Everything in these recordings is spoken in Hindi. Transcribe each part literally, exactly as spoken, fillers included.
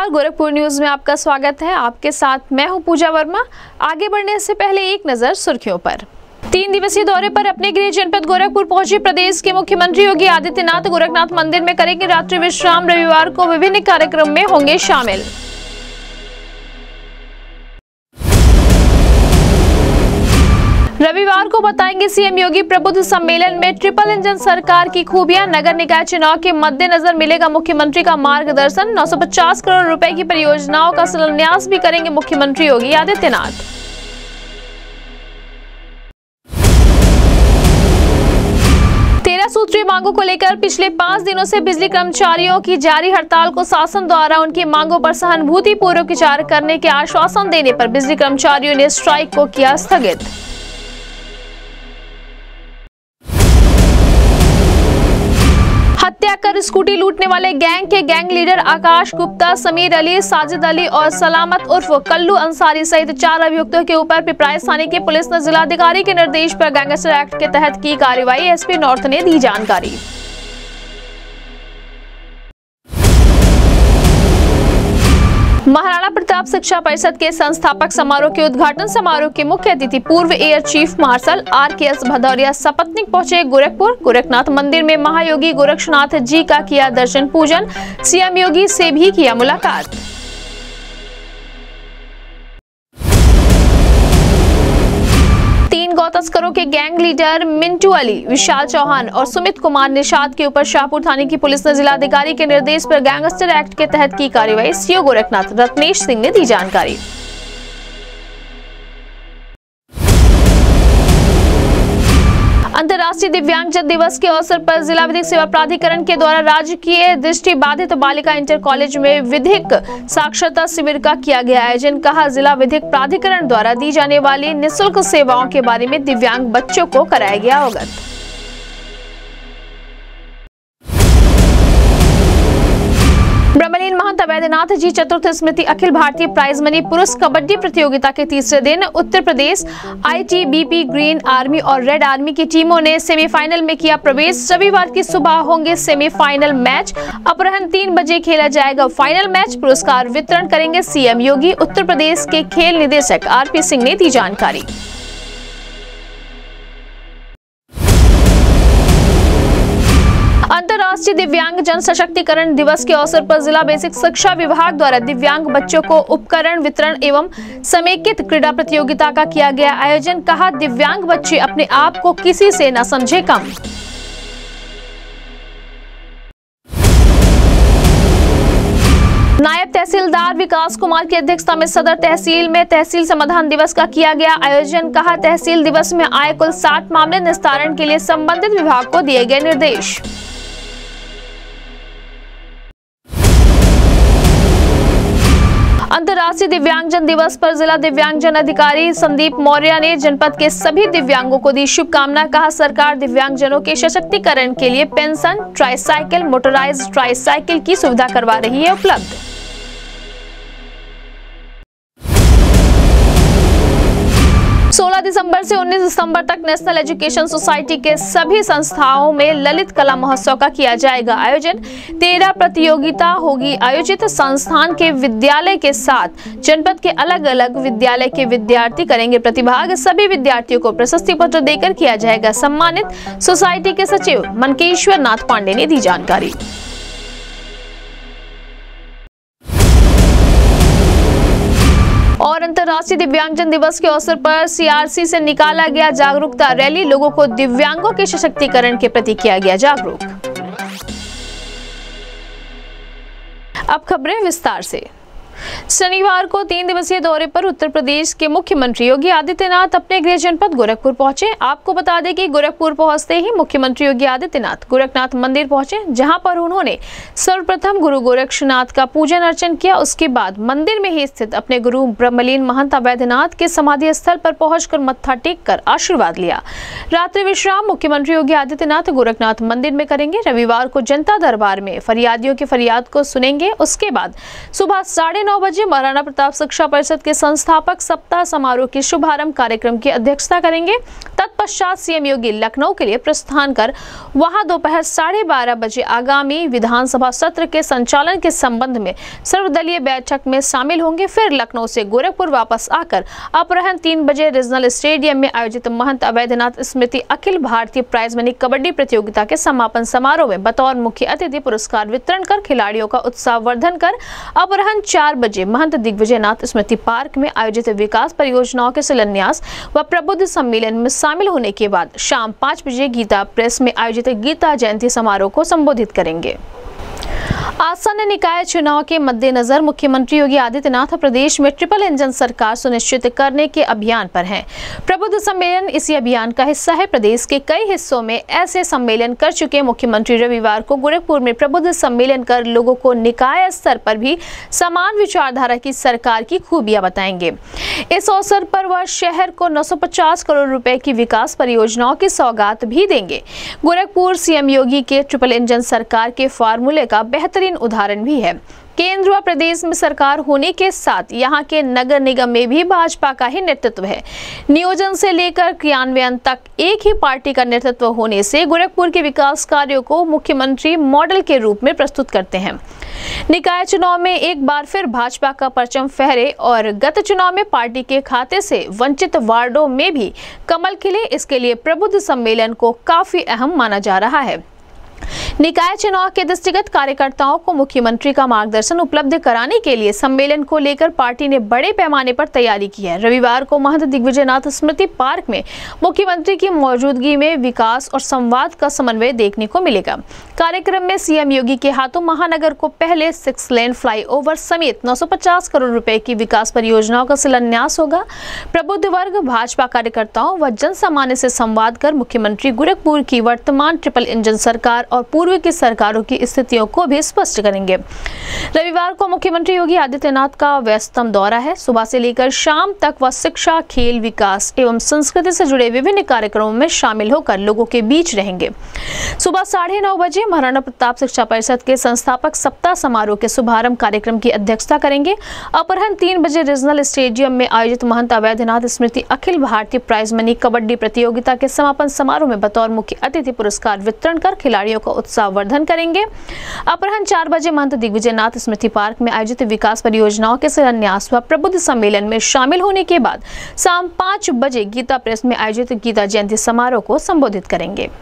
गोरखपुर न्यूज में आपका स्वागत है। आपके साथ मैं हूं पूजा वर्मा। आगे बढ़ने से पहले एक नजर सुर्खियों पर। तीन दिवसीय दौरे पर अपने गृह जनपद गोरखपुर पहुंचे प्रदेश के मुख्यमंत्री योगी आदित्यनाथ गोरखनाथ मंदिर में करेंगे रात्रि विश्राम। रविवार को विभिन्न कार्यक्रम में होंगे शामिल। रविवार को बताएंगे सीएम योगी प्रबुद्ध सम्मेलन में ट्रिपल इंजन सरकार की खूबियां। नगर निकाय चुनाव के मद्देनजर मिलेगा मुख्यमंत्री का मार्गदर्शन। नौ सौ पचास करोड़ रुपए की परियोजनाओं का शिलान्यास भी करेंगे मुख्यमंत्री योगी आदित्यनाथ। तेरह सूत्रीय मांगों को लेकर पिछले पांच दिनों से बिजली कर्मचारियों की जारी हड़ताल को शासन द्वारा उनकी मांगों पर सहानुभूति पूर्वक विचार करने के आश्वासन देने पर बिजली कर्मचारियों ने स्ट्राइक को किया स्थगित। हत्या कर स्कूटी लूटने वाले गैंग के गैंग लीडर आकाश गुप्ता, समीर अली, साजिद अली और सलामत उर्फ कल्लू अंसारी सहित चार अभियुक्तों के ऊपर पिपराइच थाने की पुलिस ने जिलाधिकारी के निर्देश पर गैंगस्टर एक्ट के तहत की कार्रवाई। एसपी नॉर्थ ने दी जानकारी। महाराणा प्रताप शिक्षा परिषद के संस्थापक समारोह के उद्घाटन समारोह के मुख्य अतिथि पूर्व air chief marshal R K S Bhadauria सपत्नीक पहुंचे गोरखपुर। गोरखनाथ मंदिर में महायोगी गोरक्षनाथ जी का किया दर्शन पूजन। सीएम योगी से भी किया मुलाकात। तीन गौ तस्करों के गैंग लीडर मिंटू अली, विशाल चौहान और सुमित कुमार निषाद के ऊपर शाहपुर थाने की पुलिस ने जिलाधिकारी के निर्देश पर गैंगस्टर एक्ट के तहत की कार्रवाई। सीओ गोरखनाथ रत्नेश सिंह ने दी जानकारी। अंतर्राष्ट्रीय दिव्यांगजन दिवस के अवसर पर जिला विधिक सेवा प्राधिकरण के द्वारा राजकीय दृष्टि बाधित बालिका इंटर कॉलेज में विधिक साक्षरता शिविर का किया गया आयोजन। कहा, जिला विधिक प्राधिकरण द्वारा दी जाने वाली निःशुल्क सेवाओं के बारे में दिव्यांग बच्चों को कराया गया अवगत। ब्रह्मलीन महंत अवैधनाथ जी चतुर्थ स्मृति अखिल भारतीय प्राइज मनी पुरुष कबड्डी प्रतियोगिता के तीसरे दिन Uttar Pradesh ITBP, green army और रेड आर्मी की टीमों ने सेमीफाइनल में किया प्रवेश। रविवार की सुबह होंगे सेमीफाइनल मैच। अपराह्न तीन बजे खेला जाएगा फाइनल मैच। पुरस्कार वितरण करेंगे सीएम योगी। उत्तर प्रदेश के खेल निदेशक आरपी सिंह ने दी जानकारी। अंतर्राष्ट्रीय दिव्यांग जन सशक्तिकरण दिवस के अवसर पर जिला बेसिक शिक्षा विभाग द्वारा दिव्यांग बच्चों को उपकरण वितरण एवं समेकित क्रीड़ा प्रतियोगिता का किया गया आयोजन। कहा, दिव्यांग बच्चे अपने आप को किसी से न समझे कम। नायब तहसीलदार विकास कुमार की अध्यक्षता में सदर तहसील में तहसील समाधान दिवस का किया गया आयोजन। कहा, तहसील दिवस में आए कुल साठ मामले निस्तारण के लिए संबंधित विभाग को दिए गए निर्देश। अंतर्राष्ट्रीय दिव्यांगजन दिवस पर जिला दिव्यांगजन अधिकारी संदीप मौर्य ने जनपद के सभी दिव्यांगों को दी शुभकामना। कहा, सरकार दिव्यांगजनों के सशक्तिकरण के लिए पेंशन, ट्राईसाइकिल, मोटराइज्ड ट्राईसाइकिल की सुविधा करवा रही है उपलब्ध। सोलह दिसंबर से उन्नीस दिसंबर तक नेशनल एजुकेशन सोसाइटी के सभी संस्थाओं में ललित कला महोत्सव का किया जाएगा आयोजन। तेरह प्रतियोगिता होगी आयोजित। संस्थान के विद्यालय के साथ जनपद के अलग अलग विद्यालय के विद्यार्थी करेंगे प्रतिभाग। सभी विद्यार्थियों को प्रशस्ति पत्र देकर किया जाएगा सम्मानित। सोसाइटी के सचिव मनकेश्वर नाथ पांडे ने दी जानकारी। और अंतर्राष्ट्रीय दिव्यांगजन दिवस के अवसर पर सीआरसी से निकाला गया जागरूकता रैली। लोगों को दिव्यांगों के सशक्तिकरण के प्रति किया गया जागरूक। अब खबरें विस्तार से। शनिवार को तीन दिवसीय दौरे पर उत्तर प्रदेश के मुख्यमंत्री योगी आदित्यनाथ अपने गृह जनपद गोरखपुर पहुंचे। आपको बता दें कि गोरखपुर पहुंचते ही मुख्यमंत्री योगी आदित्यनाथ गोरखनाथ मंदिर पहुंचे, जहां पर उन्होंने सर्वप्रथम गुरु गोरक्षनाथ का पूजन अर्चन किया। उसके बाद मंदिर में ही स्थित अपने गुरु ब्रह्मलीन महंत अवैधनाथ के समाधि स्थल पर पहुंचकर मत्था टेक कर आशीर्वाद लिया। रात्रि विश्राम मुख्यमंत्री योगी आदित्यनाथ गोरखनाथ मंदिर में करेंगे। रविवार को जनता दरबार में फरियादियों की फरियाद को सुनेंगे। उसके बाद सुबह साढ़े नौ बजे महाराणा प्रताप शिक्षा परिषद के संस्थापक सप्ताह समारोह के शुभारंभ कार्यक्रम की अध्यक्षता करेंगे। तत्पश्चात सीएम योगी लखनऊ के लिए प्रस्थान कर वहां दोपहर साढ़े बारह बजे आगामी विधानसभा सत्र के संचालन के संबंध में सर्वदलीय बैठक में शामिल होंगे। फिर लखनऊ से गोरखपुर वापस आकर अपराह्न तीन बजे रीजनल स्टेडियम में आयोजित महंत अवैधनाथ स्मृति अखिल भारतीय प्राइज मनी कबड्डी प्रतियोगिता के समापन समारोह में बतौर मुख्य अतिथि पुरस्कार वितरण कर खिलाड़ियों का उत्साह वर्धन कर अपराह्न चार बजे महंत दिग्विजयनाथ स्मृति पार्क में आयोजित विकास परियोजनाओं के शिलान्यास व प्रबुद्ध सम्मेलन में शामिल होने के बाद शाम पाँच बजे गीता प्रेस में आयोजित गीता जयंती समारोह को संबोधित करेंगे। आसन्न निकाय चुनाव के मद्देनजर मुख्यमंत्री योगी आदित्यनाथ प्रदेश में ट्रिपल इंजन सरकार सुनिश्चित करने के अभियान पर हैं। प्रबुद्ध सम्मेलन इसी अभियान का हिस्सा है। प्रदेश के कई हिस्सों में ऐसे सम्मेलन कर चुके मुख्यमंत्री रविवार को गोरखपुर में प्रबुद्ध सम्मेलन कर लोगों को निकाय स्तर पर भी समान विचारधारा की सरकार की खूबियां बताएंगे। इस अवसर पर वह शहर को नौ सौ पचास करोड़ रुपए की विकास परियोजनाओं की सौगात भी देंगे। गोरखपुर सीएम योगी के ट्रिपल इंजन सरकार के फार्मूले का बेहतरीन उदाहरण भी है। केंद्र व प्रदेश में सरकार होने के साथ यहाँ के नगर निगम में भी भाजपा का ही नेतृत्व है। नियोजन से लेकर क्रियान्वयन तक एक ही पार्टी का नेतृत्व होने से गोरखपुर के विकास कार्यों को मुख्यमंत्री मॉडल के रूप में प्रस्तुत करते हैं। निकाय चुनाव में एक बार फिर भाजपा का परचम फहरे और गत चुनाव में पार्टी के खाते से वंचित वार्डों में भी कमल खिले, इसके लिए प्रबुद्ध सम्मेलन को काफी अहम माना जा रहा है। निकाय चुनाव के दृष्टिगत कार्यकर्ताओं को मुख्यमंत्री का मार्गदर्शन उपलब्ध कराने के लिए सम्मेलन को लेकर पार्टी ने बड़े पैमाने पर तैयारी की है। रविवार को महंत दिग्विजयनाथ स्मृति पार्क में मुख्यमंत्री की मौजूदगी में विकास और संवाद का समन्वय देखने को मिलेगा। कार्यक्रम में सीएम योगी के हाथों महानगर को पहले सिक्स लेन फ्लाईओवर समेत नौ सौ पचास करोड़ रुपए की विकास परियोजनाओं का शिलान्यास होगा। प्रबुद्ध वर्ग, भाजपा कार्यकर्ताओं व जन सामान्य से संवाद कर मुख्यमंत्री गोरखपुर की वर्तमान ट्रिपल इंजन सरकार और पूर्व की सरकारों की स्थितियों को भी स्पष्ट करेंगे। रविवार को मुख्यमंत्री योगी आदित्यनाथ का व्यस्ततम दौरा है। सुबह से लेकर शाम तक वह शिक्षा, खेल, विकास एवं संस्कृति से जुड़े विभिन्न कार्यक्रमों में शामिल होकर लोगों के बीच रहेंगे। सुबह साढ़े नौ बजे महाराणा प्रताप शिक्षा परिषद के संस्थापक सप्ताह समारोह के शुभारंभ कार्यक्रम की अध्यक्षता करेंगे। अपराह्न तीन बजे रीजनल स्टेडियम में आयोजित महंत अवैधनाथ स्मृति अखिल भारतीय प्राइज मनी कबड्डी प्रतियोगिता के समापन समारोह में बतौर मुख्य अतिथि पुरस्कार वितरण कर खिलाड़ियों का उत्साह वर्धन करेंगे। अपराह्न चार बजे महंत दिग्विजयनाथ स्मृति पार्क में आयोजित विकास परियोजनाओं के शिलान्यास व प्रबुद्ध सम्मेलन में शामिल होने के बाद शाम पाँच बजे गीता प्रेस में आयोजित गीता जयंती समारोह को संबोधित करेंगे।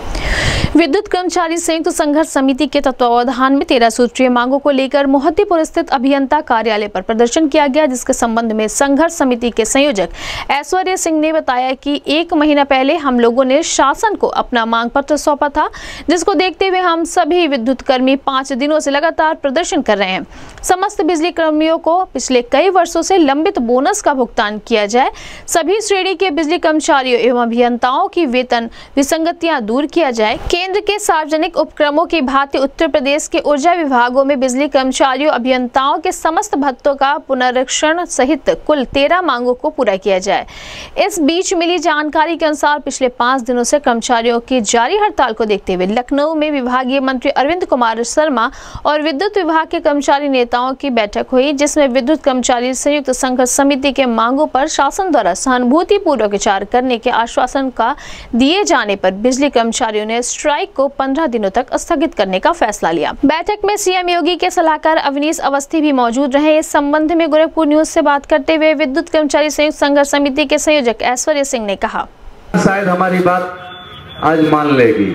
विद्युत कर्मचारी संयुक्त संघर्ष समिति के तत्वावधान में तेरह सूत्रीय मांगों को लेकर मोहद्दीपुर स्थित अभियंता कार्यालय पर प्रदर्शन किया गया, जिसके संबंध में संघर्ष समिति के संयोजक ऐश्वर्य सिंह ने बताया कि एक महीना पहले हम लोगों ने शासन को अपना मांग पत्र सौंपा था, जिसको देखते हुए हम सभी विद्युत कर्मी पांच दिनों से लगातार प्रदर्शन कर रहे हैं। समस्त बिजली कर्मियों को पिछले कई वर्षों से लंबित बोनस का भुगतान किया जाए, सभी श्रेणी के बिजली कर्मचारियों एवं अभियंताओं की वेतन विसंगतियां दूर किया जाए। केंद्र के सार्वजनिक उपक्रमों की भांति उत्तर प्रदेश के ऊर्जा विभागों में बिजली कर्मचारियों अभियंताओं के समस्त भत्तों का पुनरीक्षण सहित कुल तेरह मांगों को पूरा किया जाए। इस बीच मिली जानकारी के अनुसार पिछले पांच दिनों से कर्मचारियों की जारी हड़ताल को देखते हुए लखनऊ में विभागीय मंत्री अरविंद कुमार शर्मा और विद्युत विभाग के कर्मचारी नेताओं की बैठक हुई, जिसमें विद्युत कर्मचारी संयुक्त संघर्ष समिति के मांगों पर शासन द्वारा सहानुभूति पूर्वक विचार करने के आश्वासन का दिए जाने पर बिजली कर्मचारियों ने स्ट्राइक को पंद्रह दिनों तक स्थगित करने का फैसला लिया। बैठक में सीएम योगी के सलाहकार अवनीश अवस्थी भी मौजूद रहे। इस संबंध में गोरखपुर न्यूज से बात करते हुए विद्युत कर्मचारी संयुक्त संघर्ष समिति के संयोजक ऐश्वर्य सिंह ने कहा, शायद हमारी बात आज मान लेगी,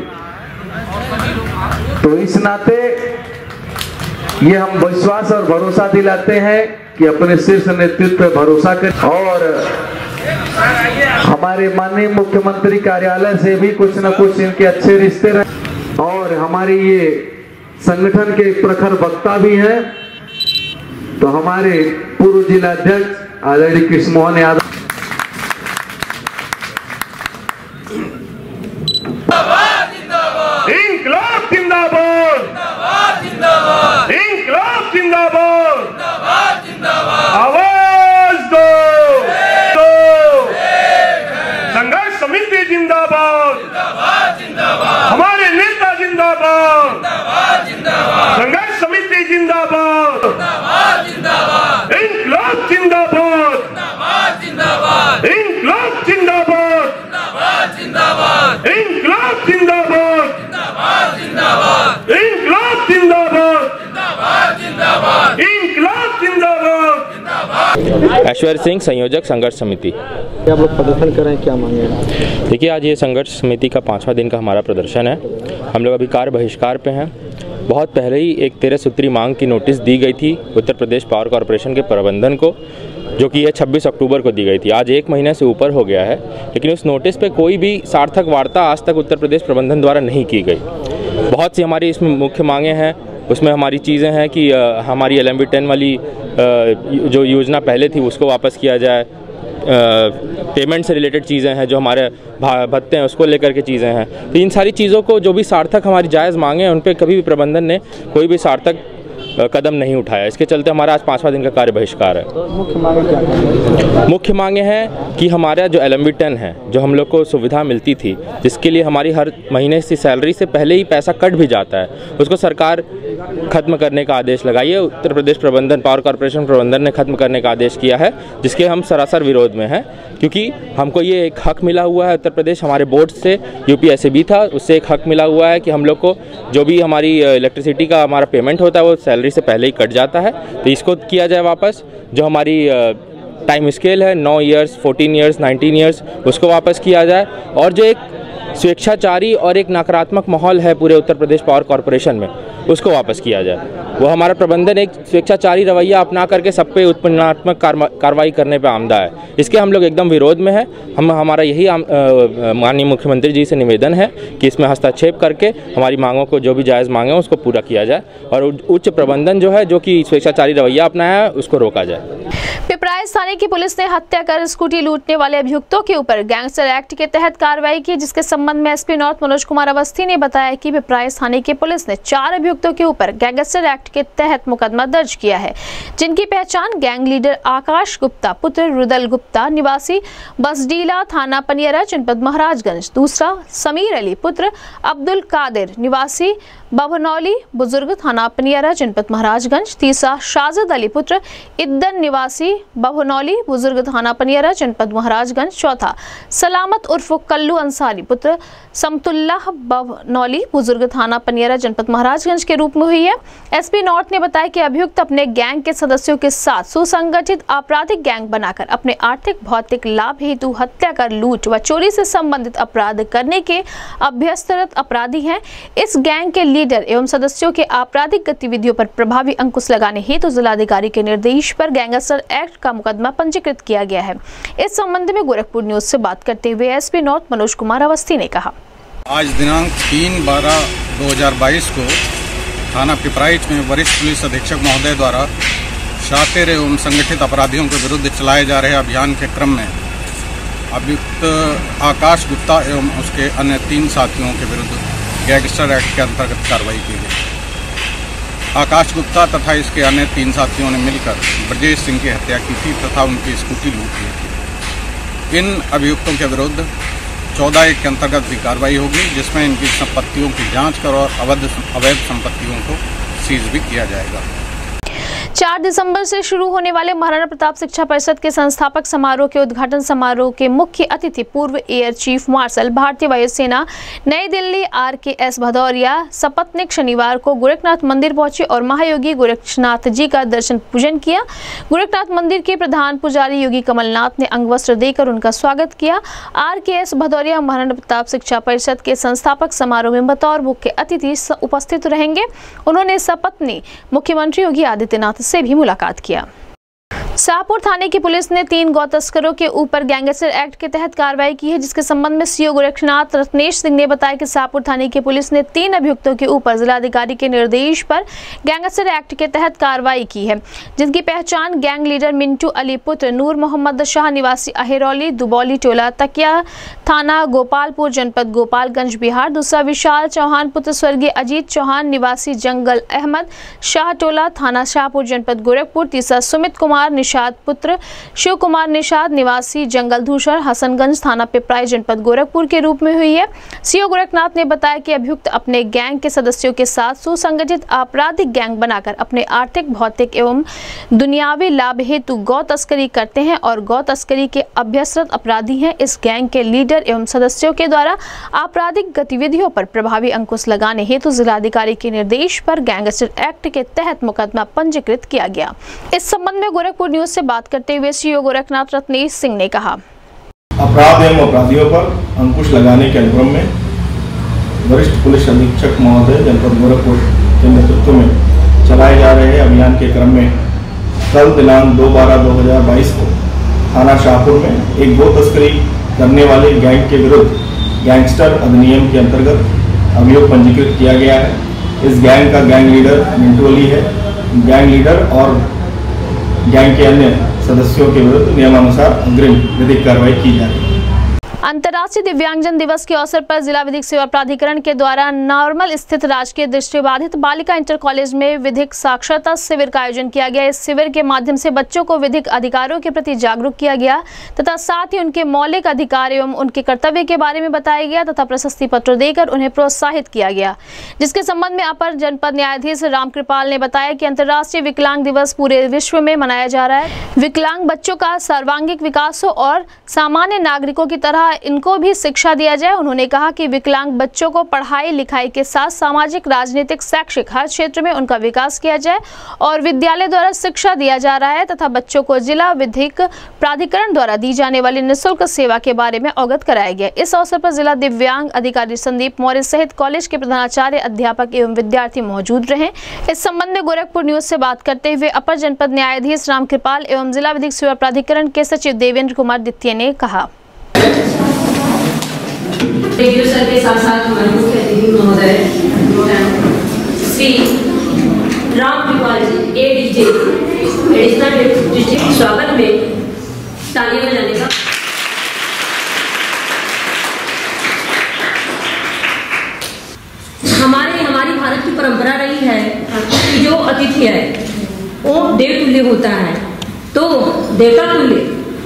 तो इस नाते ये हम विश्वास और भरोसा दिलाते हैं कि अपने शीर्ष नेतृत्व पर भरोसा करें और हमारे माननीय मुख्यमंत्री कार्यालय से भी कुछ न कुछ इनके अच्छे रिश्ते रहे और हमारे ये संगठन के प्रखर वक्ता भी हैं। तो हमारे पूर्व जिला अध्यक्ष आदरणीय कृष्ण मोहन यादव इंकलाब जिंदाबाद, इंकलाब जिंदाबाद, आवाज दो, संघर्ष समिति जिंदाबाद, हमारे नेता जिंदाबाद, संघर्ष समिति जिंदाबाद। ऐश्वर्य सिंह, संयोजक संघर्ष समिति। क्या आप लोग प्रदर्शन कर रहे हैं, क्या मांगे हैं? देखिए, आज ये संघर्ष समिति का पाँचवा दिन का हमारा प्रदर्शन है। हम लोग अभी कार्य बहिष्कार पे हैं। बहुत पहले ही एक तेरह सूत्री मांग की नोटिस दी गई थी उत्तर प्रदेश पावर कॉरपोरेशन के प्रबंधन को, जो कि ये छब्बीस अक्टूबर को दी गई थी। आज एक महीने से ऊपर हो गया है, लेकिन उस नोटिस पे कोई भी सार्थक वार्ता आज तक उत्तर प्रदेश प्रबंधन द्वारा नहीं की गई। बहुत सी हमारी इसमें मुख्य मांगें हैं। उसमें हमारी चीज़ें हैं कि आ, हमारी एल एम वी टेन वाली आ, जो योजना पहले थी उसको वापस किया जाए। पेमेंट से रिलेटेड चीज़ें हैं, जो हमारे भत्ते हैं उसको लेकर के चीज़ें हैं। तो इन सारी चीज़ों को जो भी सार्थक हमारी जायज़ मांगे हैं, उन पर कभी भी प्रबंधन ने कोई भी सार्थक कदम नहीं उठाया। इसके चलते हमारा आज पाँचवा दिन का कार्य बहिष्कार है। तो मुख्य मांगे क्या है? मुख्य मांगे हैं कि हमारा जो एल एम वी टेन है, जो हम लोग को सुविधा मिलती थी, जिसके लिए हमारी हर महीने की सैलरी से पहले ही पैसा कट भी जाता है, उसको सरकार खत्म करने का आदेश लगाई है। उत्तर प्रदेश प्रबंधन, पावर कॉरपोरेशन प्रबंधन ने खत्म करने का आदेश किया है, जिसके हम सरासर विरोध में हैं, क्योंकि हमको ये एक हक मिला हुआ है उत्तर प्रदेश हमारे बोर्ड से, यूपी एस ए बी था, उससे एक हक मिला हुआ है कि हम लोग को जो भी हमारी इलेक्ट्रिसिटी का हमारा पेमेंट होता है वो सैलरी से पहले ही कट जाता है। तो इसको किया जाए वापस। जो हमारी टाइम स्केल है नौ years, fourteen years, nineteen years, उसको वापस किया जाए। और जो एक स्वेच्छाचारी और एक नकारात्मक माहौल है पूरे उत्तर प्रदेश पावर कॉरपोरेशन में, उसको वापस किया जाए। वो हमारा प्रबंधन एक स्वेच्छाचारी रवैया अपना करके सब पे उत्पन्नात्मक कार्रवाई करने पे आमदा है। इसके हम लोग एकदम विरोध में हैं। हम हमारा यही माननीय मुख्यमंत्री जी से निवेदन है कि इसमें हस्तक्षेप करके हमारी मांगों को, जो भी जायज़ मांगे उसको पूरा किया जाए, और उच्च प्रबंधन जो है, जो कि स्वेच्छाचारी रवैया अपनाया है, उसको रोका जाए। पिपराइच थाने की पुलिस ने हत्या कर स्कूटी लूटने वाले अभियुक्तों के ऊपर गैंगस्टर एक्ट के तहत कार्रवाई की, जिसके संबंध में S P north Manoj Kumar Awasthi ने बताया कि पिपराइच थाने की पुलिस ने चार अभियुक्तों के ऊपर गैंगस्टर एक्ट के तहत मुकदमा दर्ज किया है, जिनकी पहचान गैंग लीडर आकाश गुप्ता पुत्र रुदल गुप्ता निवासी बसडीला थाना पनियरा जनपद महाराजगंज, दूसरा समीर अली पुत्र अब्दुल कादिर निवासी बभनौली बुजुर्ग थाना पनियरा जनपद महाराजगंज, तीसरा शाजिद अली पुत्र इद्दन निवासी बभनौली बुजुर्ग थाना पनियरा जनपद महाराजगंज, चौथा सलामत उर्फ कल्लू अंसारी पुत्र समतुल्लाह बभनौली बुजुर्ग थाना पनियरा जनपद महाराजगंज के रूप में हुई है। एसपी नॉर्थ ने बताया कि अभियुक्त अपने गैंग के सदस्यों के साथ सुसंगठित आपराधिक गैंग बनाकर अपने आर्थिक भौतिक लाभ हेतु हत्या कर लूट व चोरी से संबंधित अपराध करने के अभ्यस्तरत अपराधी हैं। इस गैंग के लीडर एवं सदस्यों के आपराधिक गतिविधियों पर प्रभावी अंकुश लगाने हेतु जिलाधिकारी के निर्देश पर गैंगस्टर एक्ट का मुकदमा पंजीकृत किया गया है। इस संबंध में गोरखपुर न्यूज से बात करते हुए एसपी नॉर्थ मनोज कुमार अवस्थी ने कहा, आज दिनांक तीन बारह दो हजार बाईस को थाना पिपराइच में वरिष्ठ पुलिस अधीक्षक महोदय द्वारा शातिर एवं संगठित अपराधियों के विरुद्ध चलाए जा रहे अभियान के क्रम में अभियुक्त आकाश गुप्ता एवं उसके अन्य तीन साथियों के विरुद्ध गैंगस्टर एक्ट के अंतर्गत कार्रवाई की गई। आकाश गुप्ता तथा इसके अन्य तीन साथियों ने मिलकर ब्रजेश सिंह की हत्या की थी तथा उनकी स्कूटी लूट ली थी। इन अभियुक्तों के विरुद्ध चौदह एक के अंतर्गत भी कार्रवाई होगी, जिसमें इनकी संपत्तियों की जांच कर और अवैध अवैध संपत्तियों को सीज भी किया जाएगा। चार दिसंबर से शुरू होने वाले महाराणा प्रताप शिक्षा परिषद के संस्थापक समारोह के उद्घाटन समारोह के मुख्य अतिथि पूर्व एयर चीफ मार्शल भारतीय वायुसेना Nai Delhi R K S Bhadauria सपत्निक शनिवार को गोरखनाथ मंदिर पहुंचे और महायोगी गोरखनाथ जी का दर्शन पूजन किया। गोरखनाथ मंदिर के प्रधान पुजारी योगी कमलनाथ ने अंग वस्त्र देकर उनका स्वागत किया। Are K S Bhadauria Maharana Pratap शिक्षा परिषद के संस्थापक समारोह में बतौर मुख्य अतिथि उपस्थित रहेंगे। उन्होंने सपत्नी मुख्यमंत्री योगी आदित्यनाथ से भी मुलाकात किया। शाहपुर थाने की पुलिस ने तीन गौ तस्करों के ऊपर गैंगस्टर एक्ट के तहत कार्रवाई की है, जिसके संबंध में सीओ गोरखनाथ रत्नेश सिंह ने बताया कि शाहपुर थाने की पुलिस ने तीन अभियुक्तों के ऊपर जिलाधिकारी के निर्देश पर गैंगस्टर एक्ट के तहत कार्रवाई की है, जिनकी पहचान गैंग लीडर मिंटू अली पुत्र नूर मोहम्मद शाह निवासी अहिरौली दुबौली टोला तकिया थाना गोपालपुर जनपद गोपालगंज बिहार, दूसरा विशाल चौहान पुत्र स्वर्गीय अजीत चौहान निवासी जंगल अहमद शाह टोला थाना शाहपुर जनपद गोरखपुर, तीसरा सुमित कुमार निषाद पुत्र शिव कुमार निषाद निवासी जंगल धूसर हसनगंज थाना पिपराइच जनपद गोरखपुर के रूप में हुई है। सीओ गोरखनाथ ने बताया कि अभियुक्त अपने गैंग के सदस्यों के साथ सुसंगठित आपराधिक गैंग बनाकर अपने आर्थिक भौतिक एवं दुनियावी लाभ हेतु गौ तस्करी करते हैं और गौ तस्करी के अभ्यस्तरत अपराधी हैं। इस गैंग के लीडर एवं सदस्यों के द्वारा आपराधिक गतिविधियों पर प्रभावी अंकुश लगाने हेतु जिलाधिकारी के निर्देश पर गैंगस्टर एक्ट के तहत मुकदमा पंजीकृत किया गया। इस संबंध में गोरखपुर न्यूज से बात करते हुए सीओ गोरखनाथ रत्नेश सिंह ने कहा, अपराध एवं अपराधियों पर अंकुश लगाने के अनुक्रम में वरिष्ठ पुलिस अधीक्षक महोदय जनपद गोरखपुर के नेतृत्व में चलाए जा रहे अभियान के क्रम में कल दिनांक दो बारह दो हजार बाईस को थाना शाहपुर में एक गो तस्करी करने वाले गैंग के विरुद्ध गैंगस्टर अधिनियम के अंतर्गत अभियोग पंजीकृत किया गया है। इस गैंग का गैंग लीडर मिंटू अली है। गैंग लीडर और गैंग के अन्य सदस्यों के विरुद्ध नियमानुसार अग्रिम विधिक कार्रवाई की जा रही है। अंतर्राष्ट्रीय दिव्यांगजन दिवस के अवसर पर जिला विधिक सेवा प्राधिकरण के द्वारा नॉर्मल स्थित राजकीय दृष्टिबाधित बालिका इंटर कॉलेज में विधिक साक्षरता शिविर का आयोजन किया गया। इस शिविर के माध्यम से बच्चों को विधिक अधिकारों के प्रति जागरूक किया गया तथा साथ ही उनके मौलिक अधिकार एवं उनके कर्तव्य के बारे में बताया गया तथा प्रशस्ति पत्र देकर उन्हें प्रोत्साहित किया गया, जिसके संबंध में अपर जनपद न्यायाधीश रामकृपाल ने बताया कि अंतर्राष्ट्रीय विकलांग दिवस पूरे विश्व में मनाया जा रहा है। विकलांग बच्चों का सर्वांगीण विकास हो और सामान्य नागरिकों की तरह इनको भी शिक्षा दिया जाए। उन्होंने कहा कि विकलांग बच्चों को पढ़ाई लिखाई के साथ सामाजिक, राजनीतिक, शैक्षिक हर क्षेत्र में उनका विकास किया जाए और विद्यालय द्वारा शिक्षा दिया जा रहा है तथा बच्चों को जिला विधिक प्राधिकरण द्वारा दी जाने वाली निःशुल्क सेवा के बारे में अवगत कराया गया। इस अवसर पर जिला दिव्यांग अधिकारी संदीप मौर्य सहित कॉलेज के प्रधानाचार्य, अध्यापक एवं विद्यार्थी मौजूद रहे। इस संबंध में गोरखपुर न्यूज से बात करते हुए अपर जनपद न्यायाधीश रामकृपाल एवं जिला विधिक सेवा प्राधिकरण के सचिव देवेंद्र कुमार द्वितीय ने कहा, रेडियो सर के साथ साथ हमारे मुख्य अतिथि महोदय Shri Ramkripal ji ADJ additional district स्वागत में तालियां बजाने का हमारे हमारी भारत की परंपरा रही है कि जो अतिथि है वो देव तुल्य होता है, तो देवता तुल्य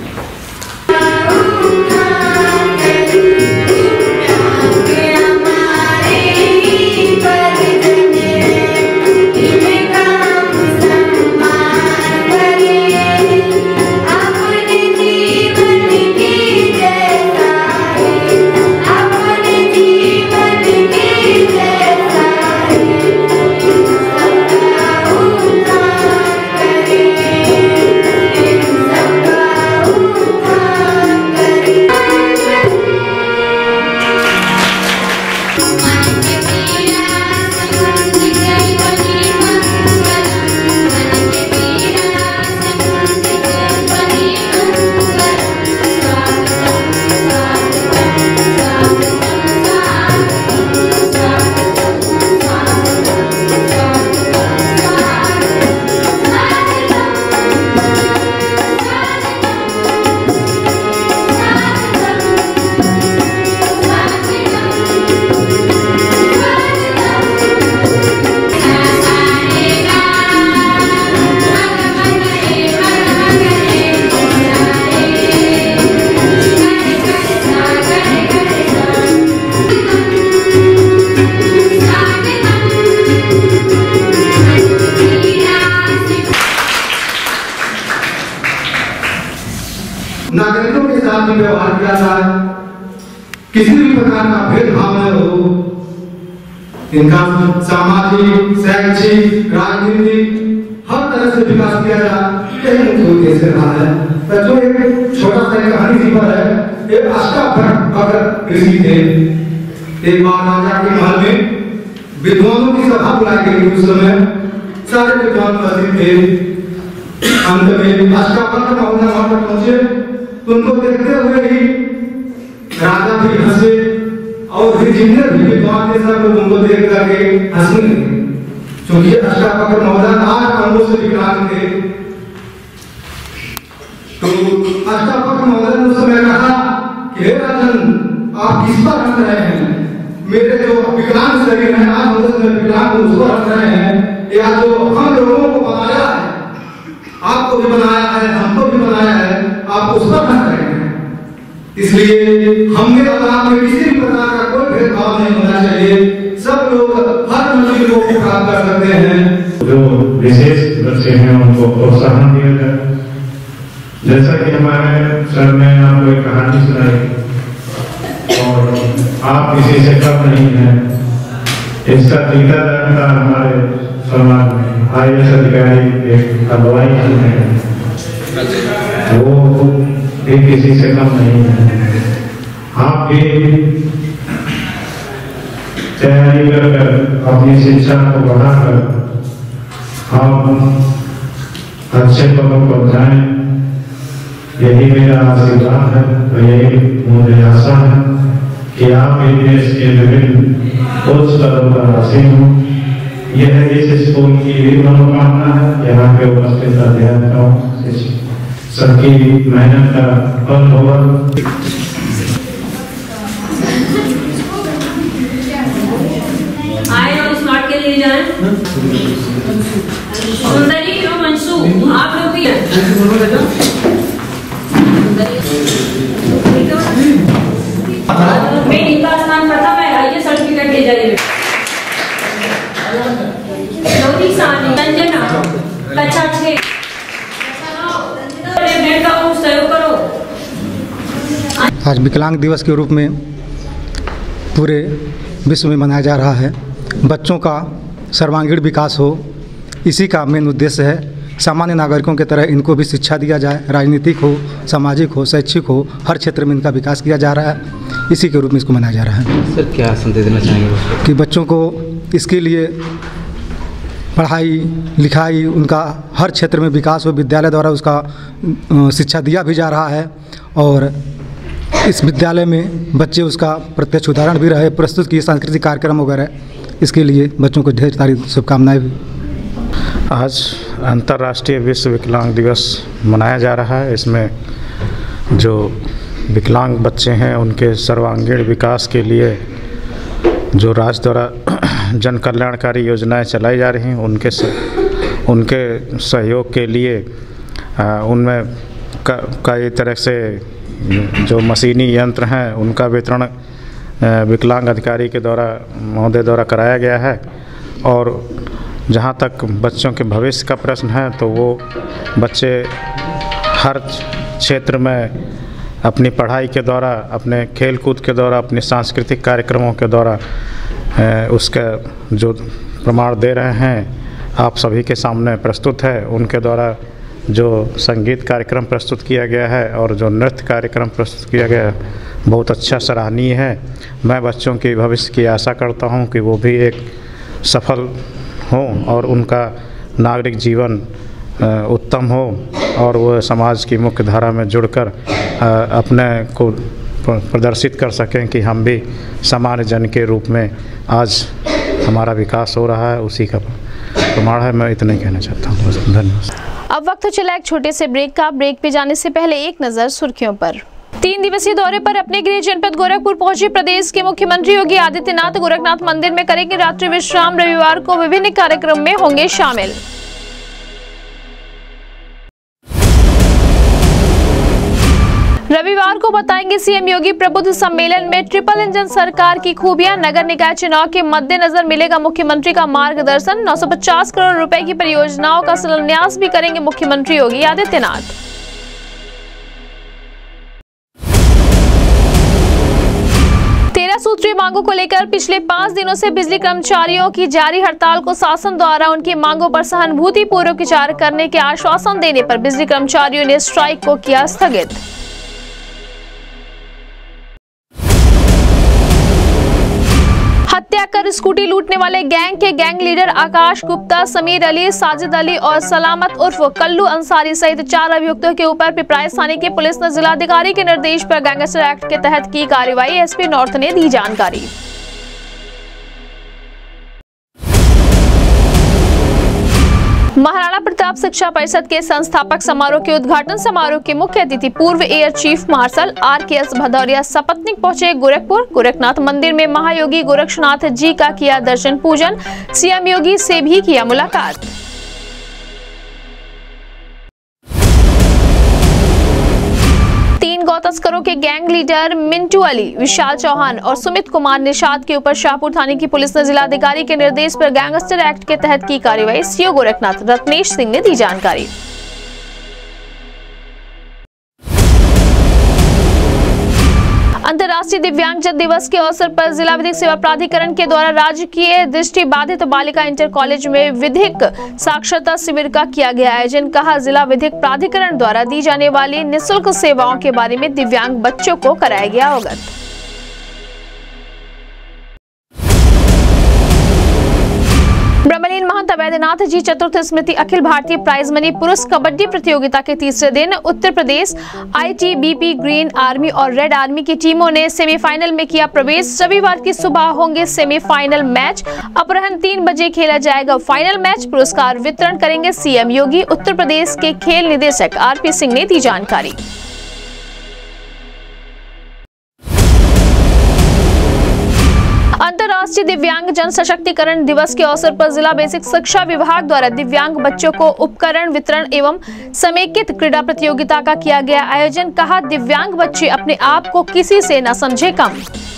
नागरिकों के साथ भी व्यवहार किया जाए, किसी भी प्रकार का भेदभाव न हो, इनका सामाजिक, शैक्षिक, राजनीतिक हर तरह से विकास किया जाए, यही मुख्य उद्देश्य रहा है। जो एक छोटा सा कहानी सी पर है, एक अष्टावक्र ऋषि थे। एक बार राजा के महल में विद्वानों की सभा बुलाई गई। उस समय सारे विद्वान उपस्थित थे। अंत में अष्टावक्र महोदय वहां पर पहुंचे, उनको देखते हुए ही राजा भी हंसे और फिर जितने भी विद्वान थे सब लोग उनको देख करके हंसने लगे, क्योंकि अष्टावक्र महोदय आठ अंगों से विकलांग थे। तो अष्टावक्र महोदय ने उस समय कहा कि हे राजन, आप किस पर हंस रहे हैं? मेरे जो विकलांग शरीर है, आप मुझे विकलांग उस पर हंस रहे हैं, या जो हम लोगों को बनाया है, आपको भी बनाया है, हमको भी बनाया है, आप उस पर हंस रहे हैं। इसलिए हमने अपराध में किसी भी प्रकार का कोई भेदभाव नहीं होना चाहिए। सब लोग हर मनुष्य को प्राप्त कर सकते हैं। जो विशेष बच्चे हैं उनको प्रोत्साहन दिया जाए। जैसा कि हमारे सर ने आपको एक कहानी सुनाई और आप किसी से कम नहीं है, इसका तीखा दंड हमारे समाज में आई एस अधिकारी एक अगुवाई है। वो भी किसी से कम नहीं है। आप भी तैयारी कर कर अपनी शिक्षा को बढ़ाकर आप अच्छे पदों पर जाएं, यही मेरा आशीर्वाद है और यही मुझे आशा है कि आप इस देश के विभिन्न उच्च पदों पर हासिल हों। यह इस स्कूल की भी मनोकामना है। यहाँ पे उपस्थित अध्यापकों सबकी मेहनत का फल होगा। आए और स्मार्ट के लिए जाएं। सुंदरी एवं अंशु आप लोग भी हैं। मैं इनका स्थान प्रथम है, आइए सर्टिफिकेट ले जाइए। ज्योति सानी संजना कक्षा छह का सहयोग करो। आज विकलांग दिवस के रूप में पूरे विश्व में मनाया जा रहा है। बच्चों का सर्वांगीण विकास हो, इसी का मेन उद्देश्य है। सामान्य नागरिकों की तरह इनको भी शिक्षा दिया जाए, राजनीतिक हो, सामाजिक हो, शैक्षिक हो, हर क्षेत्र में इनका विकास किया जा रहा है। इसी के रूप में इसको मनाया जा रहा है। सर क्या संदेश देना चाहेंगे कि बच्चों को इसके लिए पढ़ाई लिखाई उनका हर क्षेत्र में विकास हो, विद्यालय द्वारा उसका शिक्षा दिया भी जा रहा है और इस विद्यालय में बच्चे उसका प्रत्यक्ष उदाहरण भी रहे। प्रस्तुत किए सांस्कृतिक कार्यक्रम वगैरह, इसके लिए बच्चों को ढेर सारी शुभकामनाएं भी। आज अंतर्राष्ट्रीय विश्व विकलांग दिवस मनाया जा रहा है। इसमें जो विकलांग बच्चे हैं उनके सर्वांगीण विकास के लिए जो राज्य द्वारा जन कल्याणकारी योजनाएं चलाई जा रही हैं, उनके उनके सहयोग के लिए उनमें कई तरह से जो मशीनी यंत्र हैं उनका वितरण विकलांग अधिकारी के द्वारा महोदय द्वारा कराया गया है। और जहाँ तक बच्चों के भविष्य का प्रश्न है तो वो बच्चे हर क्षेत्र में अपनी पढ़ाई के द्वारा, अपने खेल कूद के द्वारा, अपने सांस्कृतिक कार्यक्रमों के द्वारा उसका जो प्रमाण दे रहे हैं आप सभी के सामने प्रस्तुत है। उनके द्वारा जो संगीत कार्यक्रम प्रस्तुत किया गया है और जो नृत्य कार्यक्रम प्रस्तुत किया गया है बहुत अच्छा सराहनीय है। मैं बच्चों के भविष्य की आशा करता हूं कि वो भी एक सफल हों और उनका नागरिक जीवन उत्तम हो और वो समाज की मुख्य धारा में जुड़कर अपने को प्रदर्शित कर सकें कि हम भी सामान्य जन के रूप में आज हमारा विकास हो रहा है, उसी का प्रमाण है। मैं इतना ही कहना चाहता हूँ। धन्यवाद। अब वक्त चला एक छोटे से ब्रेक का। ब्रेक पे जाने से पहले एक नजर सुर्खियों पर। तीन दिवसीय दौरे पर अपने गृह जनपद गोरखपुर पहुंचे प्रदेश के मुख्यमंत्री योगी आदित्यनाथ गोरखनाथ मंदिर में करेंगे रात्रि विश्राम। रविवार को विभिन्न कार्यक्रम में होंगे शामिल। रविवार को बताएंगे सीएम योगी प्रबुद्ध सम्मेलन में ट्रिपल इंजन सरकार की खूबियां। नगर निकाय चुनाव के मद्देनजर मिलेगा मुख्यमंत्री का मार्गदर्शन। नौ सौ पचास करोड़ रुपए की परियोजनाओं का शिलान्यास भी करेंगे मुख्यमंत्री योगी आदित्यनाथ। तेरह सूत्रीय मांगों को लेकर पिछले पांच दिनों से बिजली कर्मचारियों की जारी हड़ताल को शासन द्वारा उनकी मांगों पर सहानुभूति पूर्वक विचार करने के आश्वासन देने पर बिजली कर्मचारियों ने स्ट्राइक को किया स्थगित। हत्या कर स्कूटी लूटने वाले गैंग के गैंग लीडर आकाश गुप्ता, समीर अली, साजिद अली और सलामत उर्फ कल्लू अंसारी सहित चार अभियुक्तों के ऊपर पिपराइच थाने की पुलिस ने जिलाधिकारी के निर्देश पर गैंगस्टर एक्ट के तहत की कार्रवाई। एसपी नॉर्थ ने दी जानकारी। महाराणा प्रताप शिक्षा परिषद के संस्थापक समारोह के उद्घाटन समारोह के मुख्य अतिथि पूर्व air chief marshal R K S Bhadauria सपत्नीक पहुंचे गोरखपुर। गोरखनाथ मंदिर में महायोगी गोरक्षनाथ जी का किया दर्शन पूजन। सीएम योगी से भी किया मुलाकात। तीन गौ तस्करों के गैंग लीडर मिंटू अली, विशाल चौहान और सुमित कुमार निषाद के ऊपर शाहपुर थाने की पुलिस ने जिलाधिकारी के निर्देश पर गैंगस्टर एक्ट के तहत की कार्रवाई। सीओ गोरखनाथ रत्नेश सिंह ने दी जानकारी। अंतर्राष्ट्रीय दिव्यांगजन दिवस के अवसर पर जिला विधिक सेवा प्राधिकरण के द्वारा राजकीय दृष्टि बाधित बालिका इंटर कॉलेज में विधिक साक्षरता शिविर का किया गया आयोजन। कहा, जिला विधिक प्राधिकरण द्वारा दी जाने वाली निःशुल्क सेवाओं के बारे में दिव्यांग बच्चों को कराया गया अवगत। ब्रह्मलीन महंत अवैधनाथ जी चतुर्थ स्मृति अखिल भारतीय प्राइज मनी पुरुष कबड्डी प्रतियोगिता के तीसरे दिन Uttar Pradesh ITBP, green army और रेड आर्मी की टीमों ने सेमीफाइनल में किया प्रवेश। रविवार की सुबह होंगे सेमीफाइनल मैच। अपराह्न तीन बजे खेला जाएगा फाइनल मैच। पुरस्कार वितरण करेंगे सीएम योगी। उत्तर प्रदेश के खेल निदेशक आरपी सिंह ने दी जानकारी। अंतर्राष्ट्रीय दिव्यांग जन सशक्तिकरण दिवस के अवसर पर जिला बेसिक शिक्षा विभाग द्वारा दिव्यांग बच्चों को उपकरण वितरण एवं समेकित क्रीड़ा प्रतियोगिता का किया गया आयोजन। कहा, दिव्यांग बच्चे अपने आप को किसी से न समझे कम।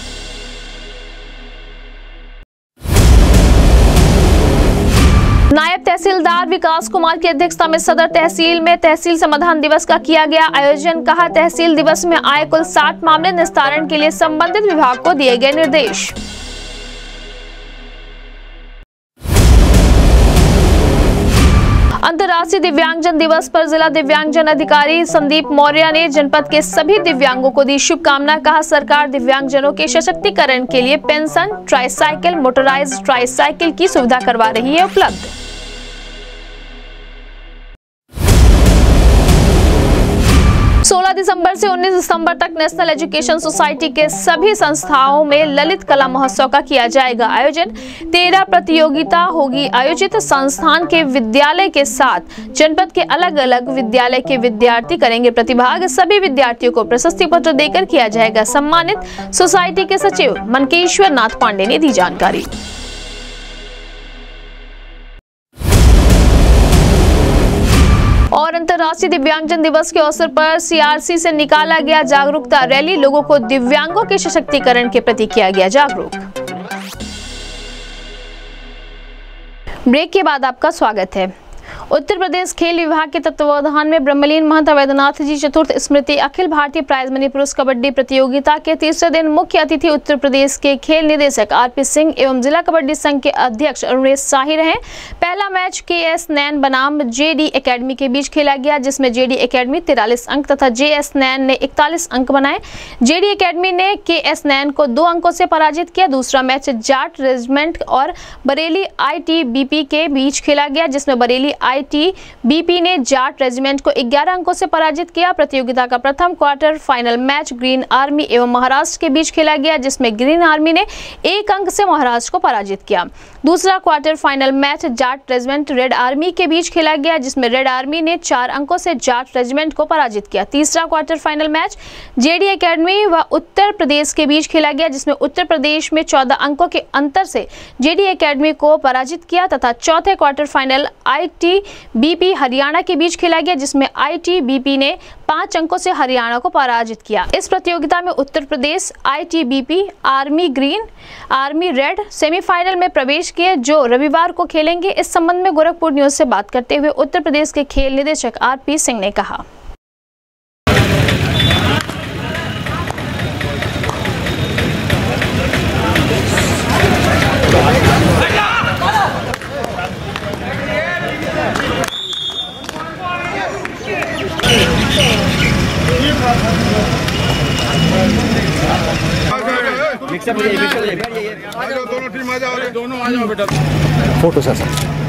नायब तहसीलदार विकास कुमार की अध्यक्षता में सदर तहसील में तहसील समाधान दिवस का किया गया आयोजन। कहा, तहसील दिवस में आए कुल साठ मामले निस्तारण के लिए संबंधित विभाग को दिए गए निर्देश। अंतर्राष्ट्रीय दिव्यांगजन दिवस पर जिला दिव्यांगजन अधिकारी संदीप मौर्य ने जनपद के सभी दिव्यांगों को दी शुभकामना। कहा, सरकार दिव्यांगजनों के सशक्तिकरण के लिए पेंशन, ट्राईसाइकिल, मोटराइज्ड ट्राईसाइकिल की सुविधा करवा रही है उपलब्ध। सोलह दिसंबर से उन्नीस दिसंबर तक नेशनल एजुकेशन सोसाइटी के सभी संस्थाओं में ललित कला महोत्सव का किया जाएगा आयोजन। तेरह प्रतियोगिता होगी आयोजित। संस्थान के विद्यालय के साथ जनपद के अलग अलग विद्यालय के विद्यार्थी करेंगे प्रतिभाग। सभी विद्यार्थियों को प्रशस्ति पत्र देकर किया जाएगा सम्मानित। सोसाइटी के सचिव मनकेश्वर नाथ पांडे ने दी जानकारी। और अंतर्राष्ट्रीय दिव्यांगजन दिवस के अवसर पर सीआरसी से निकाला गया जागरूकता रैली। लोगों को दिव्यांगों के सशक्तिकरण के प्रति किया गया जागरूक। ब्रेक के बाद आपका स्वागत है। उत्तर प्रदेश खेल विभाग के तत्वावधान में ब्रह्मलीन महंत अवैधनाथ जी चतुर्थ स्मृति अखिल भारतीय प्राइज मनी पुरुष कबड्डी प्रतियोगिता के तीसरे दिन मुख्य अतिथि उत्तर प्रदेश के खेल निदेशक आरपी सिंह एवं जिला कबड्डी संघ के अध्यक्ष अरुणेश शाही रहे। पहला मैच के एस नैन बनाम जेडी एकेडमी के बीच खेला गया, जिसमें जेडी एकेडमी तिरालीस अंक तथा जे एस नैन ने इकतालीस अंक बनाए। जेडी एकेडमी ने के एस नैन को दो अंकों से पराजित किया। दूसरा मैच जाट रेजिमेंट और बरेली आईटीबीपी के बीच खेला गया, जिसमें बरेली आईटीबीपी ने जाट रेजिमेंट को ग्यारह अंकों से पराजित किया। प्रतियोगिता का प्रथम quarter final match green army एवं महाराष्ट्र के बीच खेला गया, जिसमें ग्रीन आर्मी ने एक अंक से महाराष्ट्र को पराजित किया। दूसरा quarter final match Jat regiment red army के बीच खेला गया, जिसमें रेड आर्मी ने चार अंकों से जाट रेजिमेंट को पराजित किया। तीसरा quarter final match JD academy व उत्तर प्रदेश के बीच खेला गया, जिसमें उत्तर प्रदेश में चौदह अंकों के अंतर से जेडी एकेडमी को पराजित किया तथा चौथे क्वार्टर फाइनल आईटीबीपी हरियाणा के बीच खेला गया, जिसमें आईटीबीपी ने पांच अंकों से हरियाणा को पराजित किया। इस प्रतियोगिता में Uttar Pradesh, ITBP, army green, army red semifinal में प्रवेश किए, जो रविवार को खेलेंगे। इस संबंध में गोरखपुर न्यूज से बात करते हुए उत्तर प्रदेश के खेल निदेशक आरपी सिंह ने कहा, दोनों टीम आ जाओ, दोनों आ जाओ बेटा। Photo session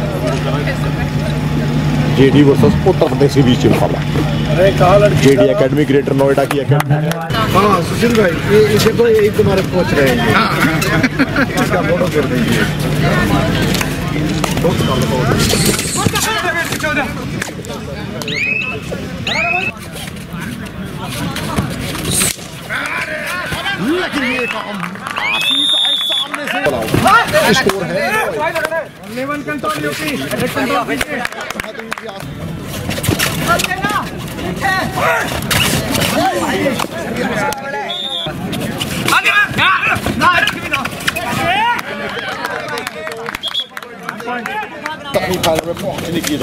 JD versus Uttar Pradesh के बीच मुकाबला। जेडी एकेडमी ग्रेटर नोएडा की एकेडमी। हाँ सुशील भाई, ये इसे तो यही तुम्हारे पहुंच रहे हैं। इसका फोटो कर दीजिए। लेकिन ये काम सामने से स्कोर है। Eleven control UP, control semifinal में पहुंचने की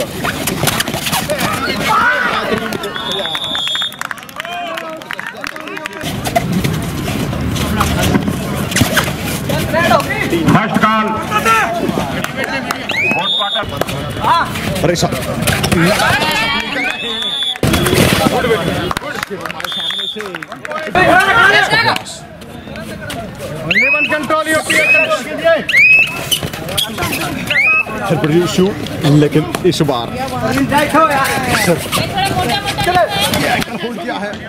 परेशान परेशान कंट्रोल इशू, लेकिन इस बार क्या है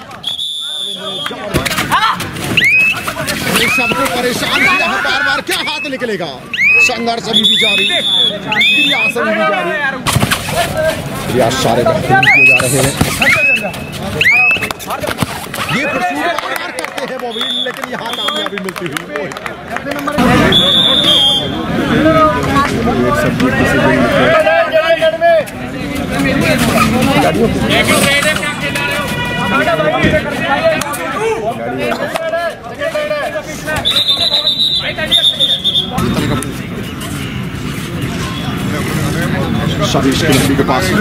सबको परेशान किया है बार बार, क्या हाथ निकलेगा। संघर्ष अभी भी जारी, प्रयास अभी भी जारी, प्रयास सारे किए जा रहे हैं। ये प्रसूर बार बार करते हैं बॉबी, लेकिन यहाँ कामयाबी मिलती हुई सभी स्टेशन के पास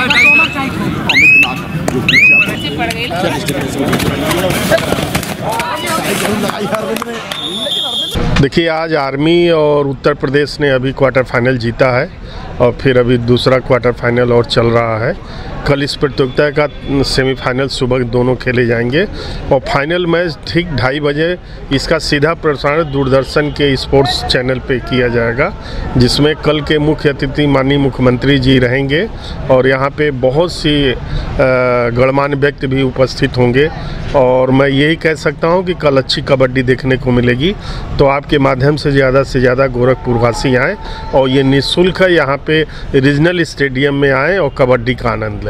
देखिए, आज आर्मी और उत्तर प्रदेश ने अभी क्वार्टर फाइनल जीता है और फिर अभी दूसरा क्वार्टर फाइनल और चल रहा है। कल इस प्रतियोगिता का सेमीफाइनल सुबह दोनों खेले जाएंगे और फाइनल मैच ठीक ढाई बजे इसका सीधा प्रसारण दूरदर्शन के स्पोर्ट्स चैनल पे किया जाएगा, जिसमें कल के मुख्य अतिथि माननीय मुख्यमंत्री जी रहेंगे और यहाँ पे बहुत सी गणमान्य व्यक्ति भी उपस्थित होंगे। और मैं यही कह सकता हूँ कि कल अच्छी कबड्डी देखने को मिलेगी, तो आपके माध्यम से ज़्यादा से ज़्यादा गोरखपुर वासी आएँ और ये निःशुल्क है, यहाँ पे रीजनल स्टेडियम में आएँ और कबड्डी का आनंद लें।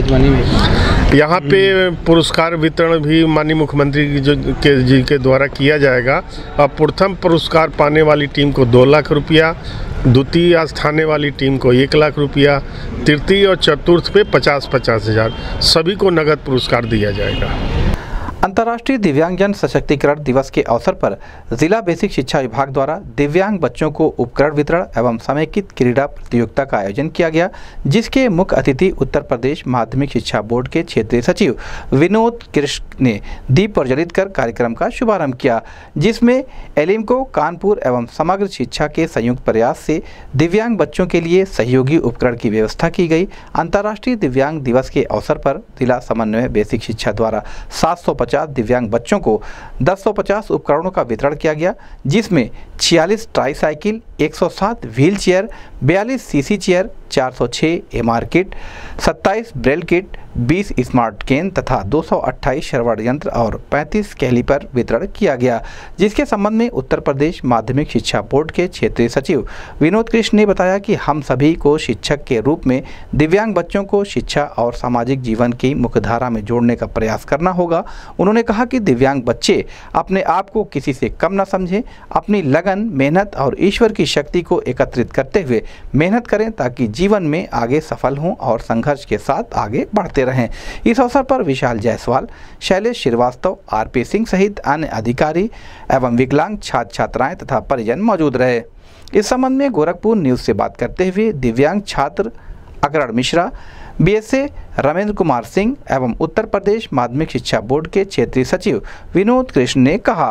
यहाँ पे पुरस्कार वितरण भी माननीय मुख्यमंत्री जी के जी के द्वारा किया जाएगा। अब प्रथम पुरस्कार पाने वाली टीम को दो लाख रुपया, द्वितीय स्थान वाली टीम को एक लाख रुपया, तृतीय और चतुर्थ पे पचास पचास हज़ार, सभी को नगद पुरस्कार दिया जाएगा। अंतर्राष्ट्रीय दिव्यांगजन सशक्तिकरण दिवस के अवसर पर जिला बेसिक शिक्षा विभाग द्वारा दिव्यांग बच्चों को उपकरण वितरण एवं समेकित क्रीड़ा प्रतियोगिता का आयोजन किया गया, जिसके मुख्य अतिथि उत्तर प्रदेश माध्यमिक शिक्षा बोर्ड के क्षेत्रीय सचिव विनोद कृष्ण ने दीप प्रज्वलित कर कार्यक्रम का शुभारंभ किया, जिसमें एलिम्को कानपुर एवं समग्र शिक्षा के संयुक्त प्रयास से दिव्यांग बच्चों के लिए सहयोगी उपकरण की व्यवस्था की गई। अंतर्राष्ट्रीय दिव्यांग दिवस के अवसर पर जिला समन्वय बेसिक शिक्षा द्वारा सात सौ पचास दिव्यांग बच्चों को दस सौ पचास उपकरणों का वितरण किया गया, जिसमें छियालीस ट्राईसाइकिल, एक सौ सात व्हील चेयर, बयालीस सीसी चेयर, चार सौ छह एमआर किट, सत्ताईस ब्रेल किट, बीस स्मार्ट केन तथा दो सौ अट्ठाईस श्रवण यंत्र और पैंतीस कैलिपर वितरण किया गया, जिसके संबंध में उत्तर प्रदेश माध्यमिक शिक्षा बोर्ड के क्षेत्रीय सचिव विनोद कृष्ण ने बताया कि हम सभी को शिक्षक के रूप में दिव्यांग बच्चों को शिक्षा और सामाजिक जीवन की मुख्यधारा में जोड़ने का प्रयास करना होगा। उन्होंने कहा कि दिव्यांग बच्चे अपने आप को किसी से कम न समझें, अपनी लगन, मेहनत और ईश्वर की शक्ति को एकत्रित करते हुए मेहनत करें ताकि जीवन में आगे सफल हों और संघर्ष के साथ आगे बढ़ते रहें। इस अवसर पर विशाल जायसवाल, शैलेश श्रीवास्तव, आरपी सिंह सहित अन्य अधिकारी एवं विकलांग छात्र छात्राएं तथा परिजन मौजूद रहे। इस संबंध में गोरखपुर न्यूज से बात करते हुए दिव्यांग छात्र अकरण मिश्रा, बीएसए रमेंद्र कुमार सिंह एवं उत्तर प्रदेश माध्यमिक शिक्षा बोर्ड के क्षेत्रीय सचिव विनोद कृष्ण ने कहा,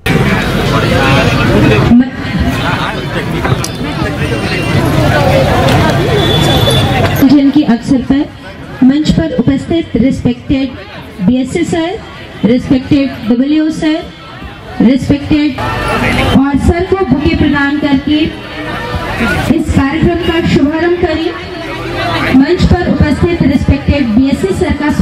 जन के अवसर पर मंच पर उपस्थित respected BSA sir, respected W sir, respected और सर को बुके प्रदान करके इस कार्यक्रम का शुभारंभ करें। मंच पर उपस्थित रिस्पेक्टेड बीएसए सर का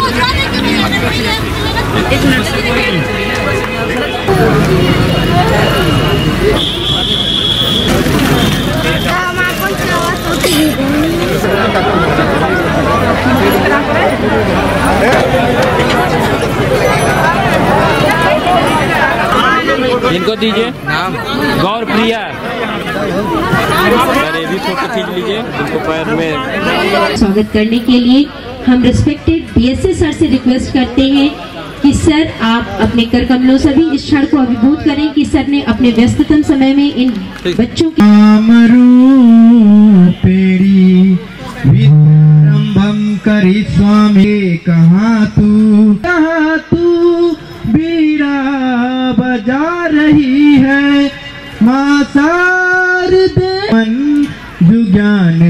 इनको दीजिए गौर प्रिया, अरे भी फोटो खींच लीजिए इनको पैर में। स्वागत करने के लिए हम रिस्पेक्टेड बीएसए सर से रिक्वेस्ट करते हैं कि सर आप अपने कर कमलों से भी इस क्षण को अभिभूत करें कि सर ने अपने व्यस्ततम समय में इन बच्चों की करी स्वामी कहाँ तू कहाँ तू बीड़ा बजा रही है माँ सा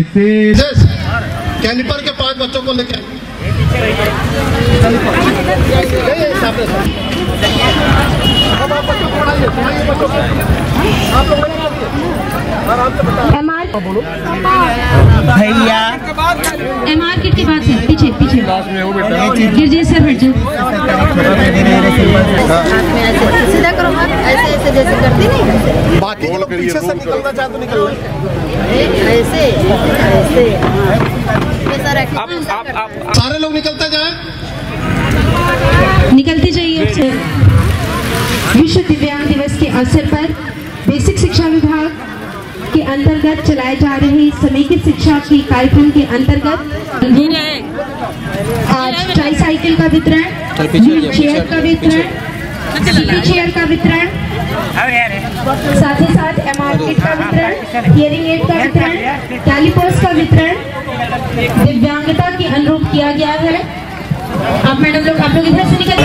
कैलिपर के पांच बच्चों को लेकर भैया एम आर किट के बाद सर पीछे पीछे गिरजे सर हट जाओ। सीधा करो हाथ, ऐसे ऐसे जैसे करती नहीं। बाकी लोग पीछे से निकलना चाहे तो निकल ऐसे ऐसे सारे लोग निकलते जाए निकलते जाइए। विश्व दिव्यांग दिवस के अवसर पर बेसिक शिक्षा विभाग के अंतर्गत चलाए जा रहे समेकित शिक्षा के कार्यक्रम के अंतर्गत आज ट्राई साइकिल का वितरण, व्हील चेयर का वितरण, सीटी चेयर का वितरण, साथ ही साथ एम आर किट का वितरण, हियरिंग एड का वितरण, कैलिपर्स का वितरण दिव्यांगता के अनुरूप किया गया है। आप मैडम लोग आप लोग इधर से निकल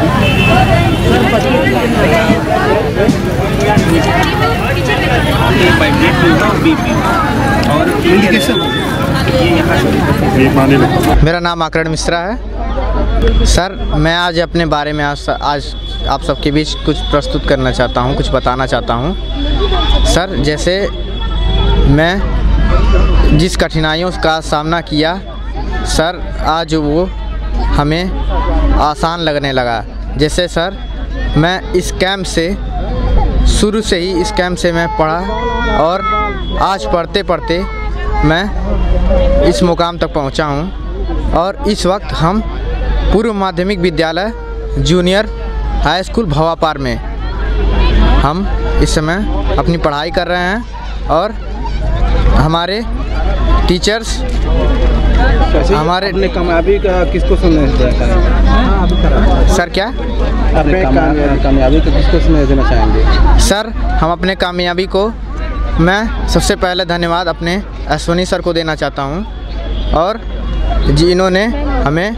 मेरा नाम आकरण मिश्रा है। सर मैं आज अपने बारे में आज आज आप सबके बीच कुछ प्रस्तुत करना चाहता हूँ, कुछ बताना चाहता हूँ। सर जैसे मैं जिस कठिनाइयों का सामना किया सर आज वो हमें आसान लगने लगा। जैसे सर मैं इस कैंप से शुरू से ही इस कैंप से मैं पढ़ा और आज पढ़ते पढ़ते मैं इस मुकाम तक पहुंचा हूं। और इस वक्त हम पूर्व माध्यमिक विद्यालय जूनियर हाई स्कूल भवापार में हम इस समय अपनी पढ़ाई कर रहे हैं और हमारे टीचर्स हमारे अपने कामयाबी का किसको सुनना चाहते हैं? सर क्या अपने कामयाबी को किसको सुनना देना चाहेंगे? सर हम अपने कामयाबी को मैं सबसे पहले धन्यवाद अपने अश्विनी सर को देना चाहता हूं और जिन्होंने हमें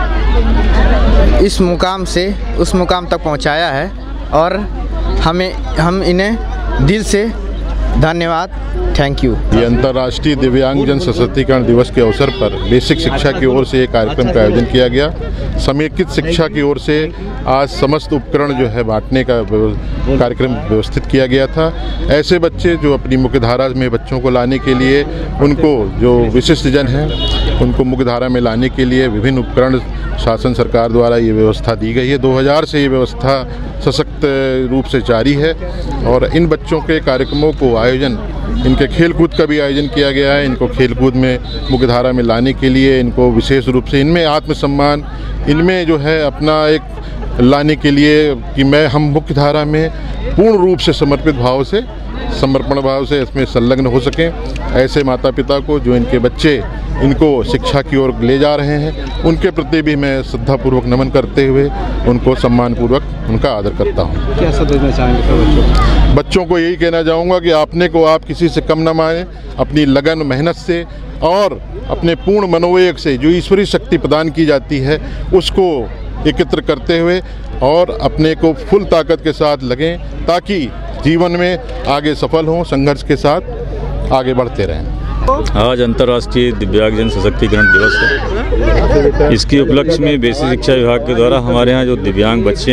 इस मुकाम से उस मुकाम तक पहुंचाया है और हमें हम इन्हें दिल से धन्यवाद, थैंक यू। ये अंतर्राष्ट्रीय दिव्यांगजन सशक्तिकरण दिवस के अवसर पर बेसिक शिक्षा की ओर से एक कार्यक्रम का आयोजन किया गया। समेकित शिक्षा की ओर से आज समस्त उपकरण जो है बांटने का कार्यक्रम व्यवस्थित किया गया था। ऐसे बच्चे जो अपनी मुख्यधारा में बच्चों को लाने के लिए उनको जो विशिष्ट जन हैं उनको मुख्यधारा में लाने के लिए विभिन्न उपकरण शासन सरकार द्वारा ये व्यवस्था दी गई है। दो हज़ार से ये व्यवस्था सशक्त रूप से जारी है और इन बच्चों के कार्यक्रमों को आयोजन इनके खेलकूद का भी आयोजन किया गया है। इनको खेलकूद में मुख्यधारा में लाने के लिए इनको विशेष रूप से इनमें आत्मसम्मान इनमें जो है अपना एक लाने के लिए कि मैं हम मुख्यधारा में पूर्ण रूप से समर्पित भाव से समर्पण भाव से इसमें संलग्न हो सकें। ऐसे माता पिता को जो इनके बच्चे इनको शिक्षा की ओर ले जा रहे हैं उनके प्रति भी मैं श्रद्धापूर्वक नमन करते हुए उनको सम्मानपूर्वक उनका आदर करता हूँ। क्या संदेश देना चाहेंगे बच्चों बच्चों को यही कहना चाहूँगा कि आपने को आप किसी से कम न माने, अपनी लगन मेहनत से और अपने पूर्ण मनोवेग से जो ईश्वरीय शक्ति प्रदान की जाती है उसको एकत्र करते हुए और अपने को फुल ताकत के साथ लगें ताकि जीवन में आगे सफल हों, संघर्ष के साथ आगे बढ़ते रहें। आज अंतर्राष्ट्रीय दिव्यांगजन सशक्तिकरण दिवस है। इसके उपलक्ष्य में बेसिक शिक्षा विभाग के द्वारा हमारे यहाँ जो दिव्यांग बच्चे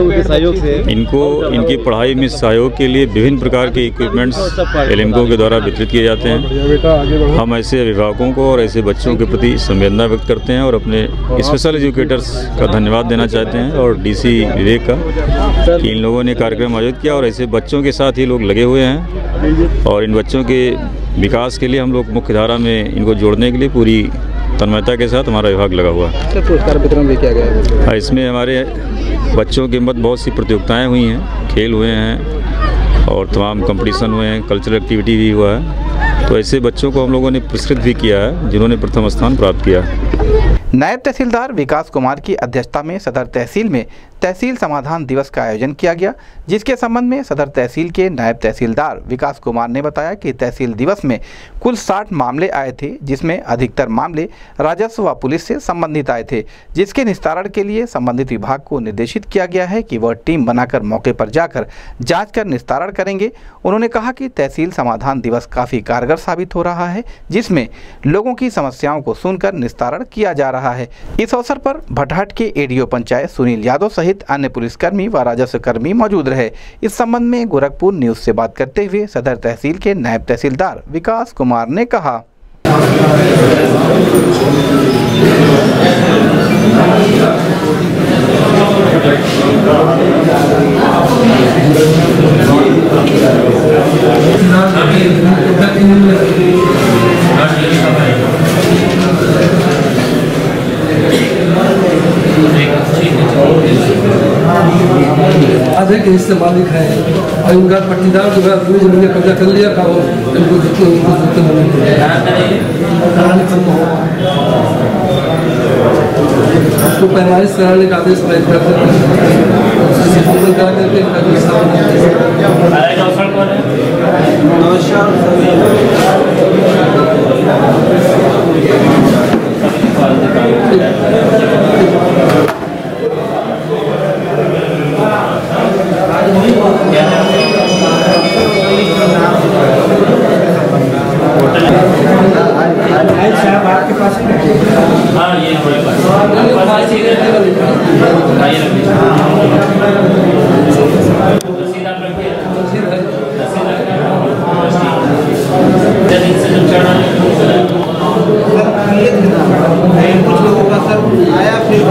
हैं इनको इनकी पढ़ाई में सहयोग के लिए विभिन्न प्रकार के इक्विपमेंट्स एलिम्को के द्वारा वितरित किए जाते हैं। हम ऐसे अभिभावकों को और ऐसे बच्चों के प्रति संवेदना व्यक्त करते हैं और अपने स्पेशल एजुकेटर्स का धन्यवाद देना चाहते हैं और डीसी विवेक का कि इन लोगों ने कार्यक्रम आयोजित किया और ऐसे बच्चों के साथ ही लोग लगे हुए हैं और इन बच्चों के विकास के लिए हम लोग मुख्य धारा में इनको जोड़ने के लिए पूरी तन्मयता के साथ हमारा विभाग लगा हुआ है। पुरस्कार वितरण भी किया गया है। इसमें हमारे बच्चों के मत बहुत सी प्रतियोगिताएं हुई हैं, खेल हुए हैं और तमाम कंपटीशन हुए हैं, कल्चरल एक्टिविटी भी हुआ है। तो ऐसे बच्चों को हम लोगों ने पुरस्कृत भी किया है जिन्होंने प्रथम स्थान प्राप्त किया। नायब तहसीलदार विकास कुमार की अध्यक्षता में सदर तहसील में तहसील समाधान दिवस का आयोजन किया गया, जिसके संबंध में सदर तहसील के नायब तहसीलदार विकास कुमार ने बताया कि तहसील दिवस में कुल साठ मामले आए थे, जिसमें अधिकतर मामले राजस्व व पुलिस से संबंधित आए थे, जिसके निस्तारण के लिए संबंधित विभाग को निर्देशित किया गया है कि वह टीम बनाकर मौके पर जाकर जांच कर निस्तारण करेंगे। उन्होंने कहा कि तहसील समाधान दिवस काफ़ी कारगर साबित हो रहा है, जिसमें लोगों की समस्याओं को सुनकर निस्तारण किया जा रहा है। इस अवसर पर भटहट के एडीओ पंचायत सुनील यादव सहित अन्य पुलिसकर्मी व राजस्व कर्मी मौजूद रहे। इस संबंध में गोरखपुर न्यूज से बात करते हुए सदर तहसील के नायब तहसीलदार विकास कुमार ने कहा, आधे के हिस्से मालिक है और उनका पट्टीदार जो है पूरी जमीन ने कब्जा कर लिया था और इनको जितने उनको जितने उसको पैमाइश कराने का आदेश पारित करते आपके पास हाँ ये कुछ लोगों का सर आया फिर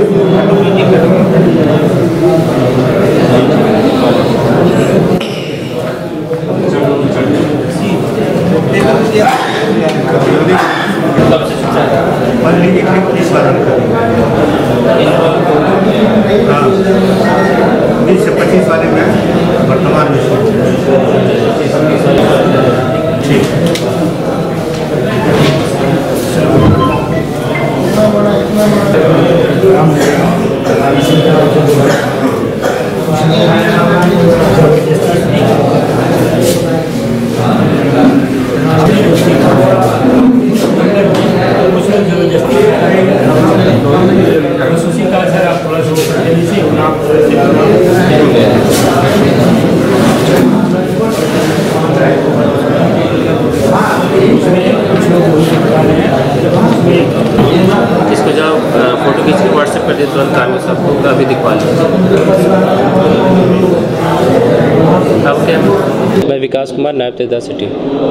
बीस से पच्चीस वाले में वर्तमान में ठीक इसको जब फोटो खींच के व्हाट्सएप कर दिए तुरंत काम सबको अभी दिखवा लीजिए। अब क्या मैं विकास कुमार नायब तहसीलदार सिटी।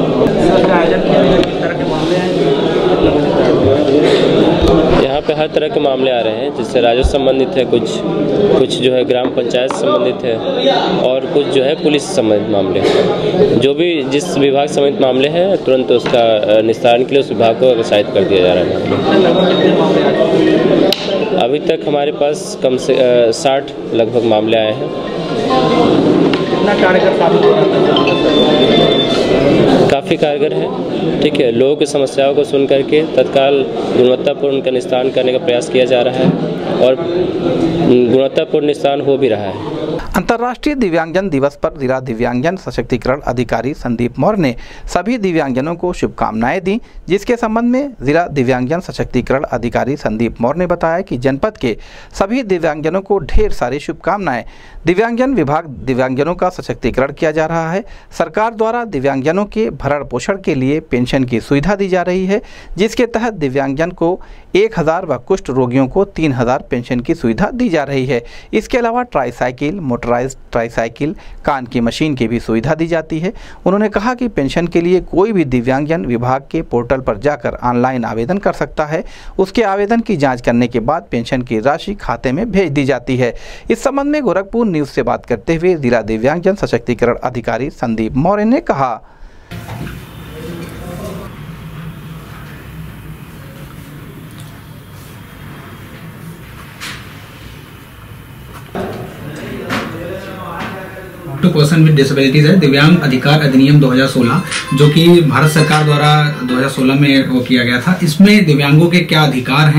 यहाँ पे हर तरह के मामले आ रहे हैं, जिससे राजस्व संबंधित है, कुछ कुछ जो है ग्राम पंचायत संबंधित है और कुछ जो है पुलिस संबंधित मामले। जो भी जिस विभाग संबंधित मामले हैं तुरंत उसका निस्तारण के लिए उस विभाग को अग्रसायित कर दिया जा रहा है। अभी तक हमारे पास कम से साठ लगभग मामले आए हैं। कितना कारगर साबित हो रहा है? काफ़ी कारगर है। ठीक है, लोगों की समस्याओं को सुन करके तत्काल गुणवत्तापूर्ण का निस्तारण करने का प्रयास किया जा रहा है और गुणवत्तापूर्ण निस्तारण हो भी रहा है। अंतर्राष्ट्रीय दिव्यांगजन दिवस पर जिला दिव्यांगजन सशक्तिकरण अधिकारी संदीप मौर्य ने सभी दिव्यांगजनों को शुभकामनाएं दी, जिसके संबंध में जिला दिव्यांगजन सशक्तिकरण अधिकारी संदीप मौर्य ने बताया कि जनपद के सभी दिव्यांगजनों को ढेर सारी शुभकामनाएं। दिव्यांगजन विभाग दिव्यांगजनों का सशक्तिकरण किया जा रहा है। सरकार द्वारा दिव्यांगजनों के भरण पोषण के लिए पेंशन की सुविधा दी जा रही है, जिसके तहत दिव्यांगजन को एक हज़ार व कुष्ठ रोगियों को तीन हज़ार पेंशन की सुविधा दी जा रही है। इसके अलावा ट्राईसाइकिल, मोटराइज्ड ट्राईसाइकिल, कान की मशीन की भी सुविधा दी जाती है। उन्होंने कहा कि पेंशन के लिए कोई भी दिव्यांगजन विभाग के पोर्टल पर जाकर ऑनलाइन आवेदन कर सकता है। उसके आवेदन की जांच करने के बाद पेंशन की राशि खाते में भेज दी जाती है। इस संबंध में गोरखपुर न्यूज से बात करते हुए जिला दिव्यांगजन सशक्तिकरण अधिकारी संदीप मौर्य ने कहा, टू पर्सन विद डिसेबिलिटीज है दिव्यांग अधिकार अधिनियम दो हज़ार सोलह, जो कि भारत सरकार द्वारा दो हज़ार सोलह में वो किया गया था। इसमें दिव्यांगों के क्या अधिकार हैं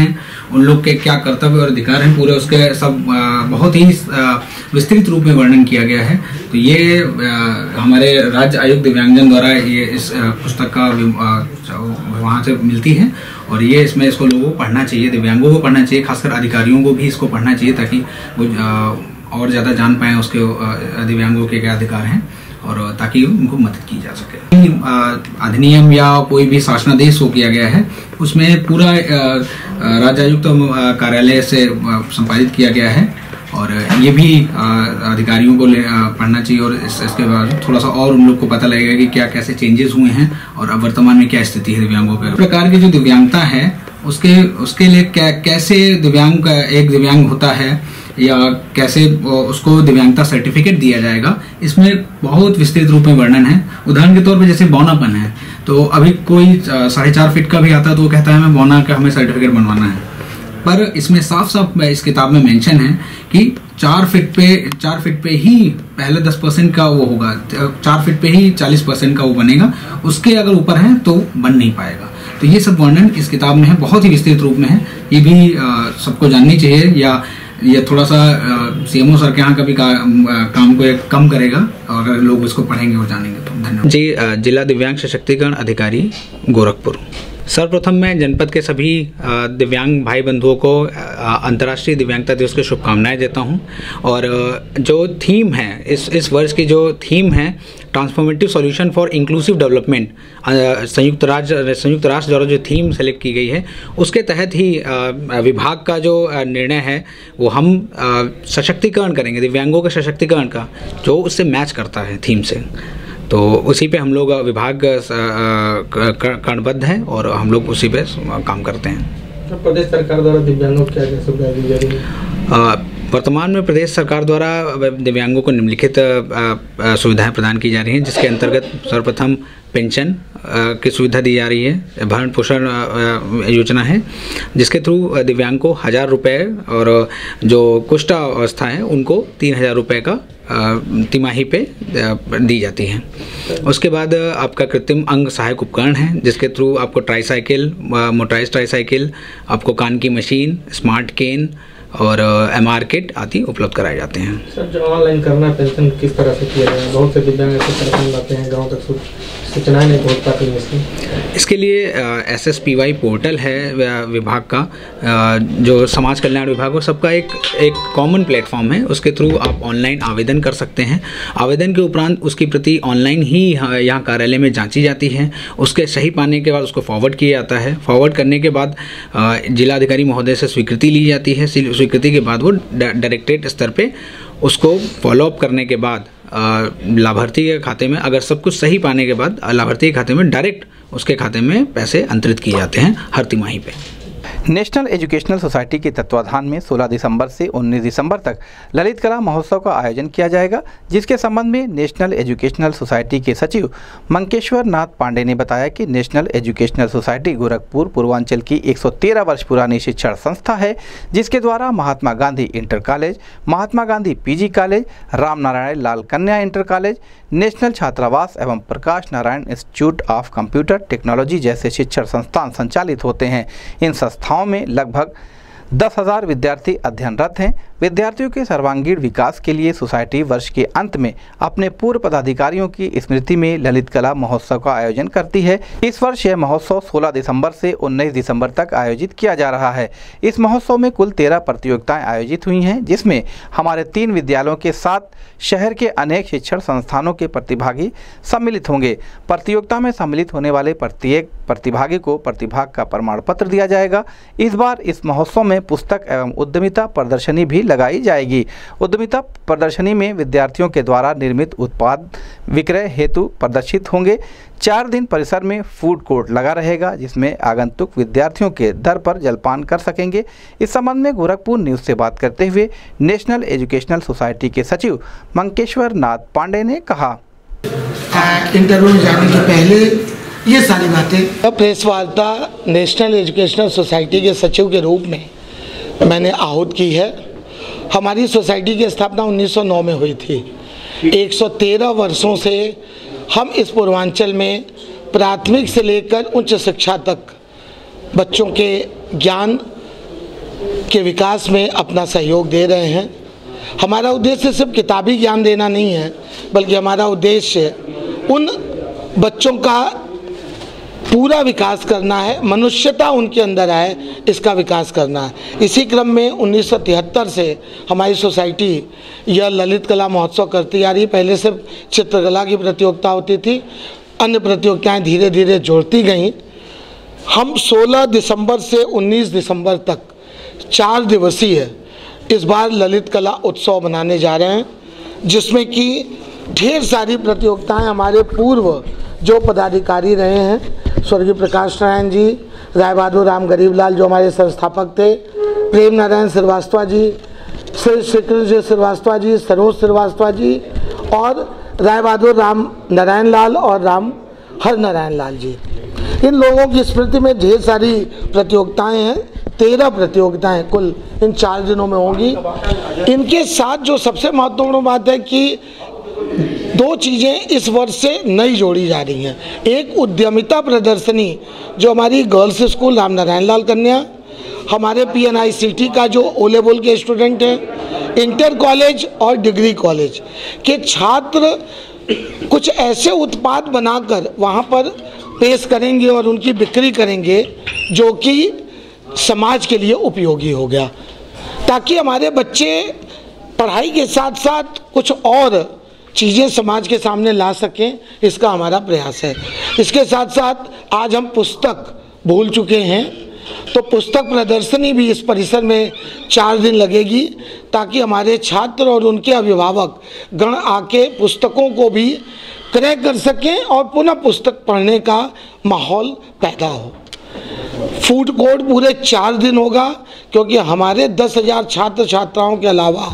उन लोग के क्या कर्तव्य और अधिकार हैं, पूरे उसके सब बहुत ही विस्तृत रूप में वर्णन किया गया है। तो ये हमारे राज्य आयोग दिव्यांगजन द्वारा ये इस पुस्तक का वहाँ से मिलती है और ये इसमें इसको लोगों को पढ़ना चाहिए, दिव्यांगों को पढ़ना चाहिए, खासकर अधिकारियों को भी इसको पढ़ना चाहिए ताकि वो और ज़्यादा जान पाएँ उसके दिव्यांगों के क्या अधिकार हैं और ताकि उनको मदद की जा सके। अधिनियम या कोई भी शासनादेश हो किया गया है उसमें पूरा राज्य आयुक्त कार्यालय से संपादित किया गया है और ये भी अधिकारियों को पढ़ना चाहिए और इस, इसके बाद थोड़ा सा और उन लोग को पता लगेगा कि क्या कैसे चेंजेस हुए हैं और अब वर्तमान में क्या स्थिति है दिव्यांगों पर। प्रकार की जो दिव्यांगता है उसके उसके लिए क्या कैसे दिव्यांग का एक दिव्यांग होता है या कैसे उसको दिव्यांगता सर्टिफिकेट दिया जाएगा, इसमें बहुत विस्तृत रूप में वर्णन है। उदाहरण के तौर पे जैसे बौनापन है, तो अभी कोई साढ़े चार फीट का भी आता है तो वो कहता है मैं बौना का हमें सर्टिफिकेट बनवाना है, पर इसमें साफ साफ इस किताब में मेंशन है कि चार फीट पे चार फीट पे ही पहले दस परसेंट का वो होगा, चार फीट पे ही चालीस परसेंट का वो बनेगा, उसके अगर ऊपर है तो बन नहीं पाएगा। तो ये सब वर्णन इस किताब में है, बहुत ही विस्तृत रूप में है। ये भी आ, सबको जाननी चाहिए या ये थोड़ा सा सीएमओ सर के यहाँ का भी का, काम को कम करेगा और अगर लोग इसको पढ़ेंगे और जानेंगे तो। धन्यवाद जी। जिला दिव्यांग सशक्तिकरण अधिकारी गोरखपुर। सर्वप्रथम मैं जनपद के सभी दिव्यांग भाई बंधुओं को अंतर्राष्ट्रीय दिव्यांगता दिवस की शुभकामनाएं देता हूं और जो थीम है इस इस वर्ष की जो थीम है transformative solution for inclusive development, संयुक्त राज्य संयुक्त राष्ट्र द्वारा जो थीम सेलेक्ट की गई है उसके तहत ही विभाग का जो निर्णय है वो हम सशक्तिकरण करेंगे, दिव्यांगों के सशक्तिकरण का जो उससे मैच करता है थीम से। तो उसी पे हम लोग विभाग करणबद्ध है और हम लोग उसी पे काम करते हैं। प्रदेश सरकार द्वारा दिव्यांगों को क्या क्या सुविधा दी जा रही है? वर्तमान में प्रदेश सरकार द्वारा दिव्यांगों को निम्नलिखित सुविधाएं प्रदान की जा रही हैं, जिसके अंतर्गत सर्वप्रथम पेंशन की सुविधा दी जा रही है, भरण पोषण योजना है जिसके थ्रू दिव्यांग को हज़ार रुपये और जो कुष्ठावस्था है उनको तीन हज़ार रुपये का तिमाही पे दी जाती है। उसके बाद आपका कृत्रिम अंग सहायक उपकरण है जिसके थ्रू आपको ट्राईसाइकिल, मोटराइज ट्राईसाइकिल, आपको कान की मशीन, स्मार्ट केन और एमआर किट आदि उपलब्ध कराए जाते हैं। सर, जो ऑनलाइन करना पेंशन किस तरह से किया जाए? बहुत से दिव्यांग ऐसे परेशान रहते हैं, गाँव तक सूचनाएं नहीं पहुँच पाती हैं इसकी इसके लिए S S P Y portal है विभाग का, जो समाज कल्याण विभाग हो सबका एक एक कॉमन प्लेटफॉर्म है, उसके थ्रू आप ऑनलाइन आवेदन कर सकते हैं। आवेदन के उपरांत उसकी प्रति ऑनलाइन ही यहाँ कार्यालय में जांची जाती है, उसके सही पाने के बाद उसको फॉरवर्ड किया जाता है। फॉरवर्ड करने के बाद जिलाधिकारी महोदय से स्वीकृति ली जाती है। स्वीकृति के बाद वो डायरेक्टरेट स्तर पे उसको फॉलोअप करने के बाद लाभार्थी के खाते में, अगर सब कुछ सही पाने के बाद लाभार्थी के खाते में डायरेक्ट उसके खाते में पैसे अंतरित किए जाते हैं हर तिमाही पे। नेशनल एजुकेशनल सोसाइटी के तत्वाधान में सोलह दिसंबर से उन्नीस दिसंबर तक ललित कला महोत्सव का आयोजन किया जाएगा, जिसके संबंध में नेशनल एजुकेशनल सोसाइटी के सचिव मंकेश्वर नाथ पांडे ने बताया कि national educational society Gorakhpur Purvanchal की एक सौ तेरह वर्ष पुरानी शिक्षण संस्था है, जिसके द्वारा Mahatma Gandhi inter college, Mahatma Gandhi PG college, Ram Narayan Lal Kanya inter college, national छात्रावास एवं Prakash Narayan institute of computer technology जैसे शिक्षण संस्थान संचालित होते हैं। इन संस्थाओं में लगभग दस हजार विद्यार्थी अध्ययनरत हैं। विद्यार्थियों के सर्वांगीण विकास के लिए सोसाइटी वर्ष के अंत में अपने पूर्व पदाधिकारियों की स्मृति में ललित कला महोत्सव का आयोजन करती है। इस वर्ष यह महोत्सव सोलह दिसंबर से उन्नीस दिसंबर तक आयोजित किया जा रहा है। इस महोत्सव में कुल तेरह प्रतियोगिताएं आयोजित हुई हैं, जिसमें हमारे तीन विद्यालयों के साथ शहर के अनेक शिक्षण संस्थानों के प्रतिभागी सम्मिलित होंगे। प्रतियोगिता में सम्मिलित होने वाले प्रत्येक प्रतिभागी को प्रतिभाग का प्रमाण पत्र दिया जाएगा। इस बार इस महोत्सव में पुस्तक एवं उद्यमिता प्रदर्शनी भी लगाई जाएगी। उद्यमिता प्रदर्शनी में विद्यार्थियों के द्वारा निर्मित उत्पाद विक्रय हेतु प्रदर्शित होंगे। चार दिन परिसर में फूड कोर्ट लगा रहेगा, जिसमें आगंतुक विद्यार्थियों के दर पर जलपान कर सकेंगे। इस संबंध में गोरखपुर न्यूज से बात करते हुए नेशनल एजुकेशनल सोसाइटी के सचिव मंकेश्वर नाथ पांडे ने कहा, इंटरव्यू में जाने के पहले ये सारी बातें प्रेस वार्ता नेशनल एजुकेशनल सोसाइटी के सचिव के रूप में मैंने आहूत की है। हमारी सोसाइटी की स्थापना उन्नीस सौ नौ में हुई थी। एक सौ तेरह वर्षों से हम इस पूर्वांचल में प्राथमिक से लेकर उच्च शिक्षा तक बच्चों के ज्ञान के विकास में अपना सहयोग दे रहे हैं। हमारा उद्देश्य सिर्फ किताबी ज्ञान देना नहीं है, बल्कि हमारा उद्देश्य उन बच्चों का पूरा विकास करना है, मनुष्यता उनके अंदर आए, इसका विकास करना है। इसी क्रम में उन्नीस सौ तिहत्तर से हमारी सोसाइटी यह ललित कला महोत्सव करती आ रही है। पहले सिर्फ चित्रकला की प्रतियोगिता होती थी, अन्य प्रतियोगिताएं धीरे धीरे जोड़ती गईं। हम सोलह दिसंबर से उन्नीस दिसंबर तक चार दिवसीय इस बार ललित कला उत्सव मनाने जा रहे हैं, जिसमें कि ढेर सारी प्रतियोगिताएं हमारे पूर्व जो पदाधिकारी रहे हैं, स्वर्गीय प्रकाश नारायण जी, राय बहादुर राम गरीबलाल जो हमारे संस्थापक थे, प्रेम नारायण श्रीवास्तव जी, श्री श्रीकृष्ण श्रीवास्तव जी, सरोज श्रीवास्तव जी और राय बहादुर राम नारायण लाल और राम हर नारायण लाल जी। इन लोगों की स्मृति में ढेर सारी प्रतियोगिताएं हैं, तेरह प्रतियोगिताएं कुल इन चार दिनों में होंगी। इनके साथ जो सबसे महत्वपूर्ण बात है कि दो चीज़ें इस वर्ष से नई जोड़ी जा रही हैं। एक उद्यमिता प्रदर्शनी जो हमारी गर्ल्स स्कूल राम नारायण लाल कन्या, हमारे P N I C T का जो ओ लेवल के स्टूडेंट हैं, इंटर कॉलेज और डिग्री कॉलेज के छात्र कुछ ऐसे उत्पाद बनाकर वहाँ पर पेश करेंगे और उनकी बिक्री करेंगे जो कि समाज के लिए उपयोगी हो गया, ताकि हमारे बच्चे पढ़ाई के साथ साथ कुछ और चीज़ें समाज के सामने ला सकें, इसका हमारा प्रयास है। इसके साथ साथ आज हम पुस्तक भूल चुके हैं, तो पुस्तक प्रदर्शनी भी इस परिसर में चार दिन लगेगी, ताकि हमारे छात्र और उनके अभिभावक गण आके पुस्तकों को भी क्रय कर सकें और पुनः पुस्तक पढ़ने का माहौल पैदा हो। फूड कोर्ट पूरे चार दिन होगा, क्योंकि हमारे दस हजार छात्र छात्राओं के अलावा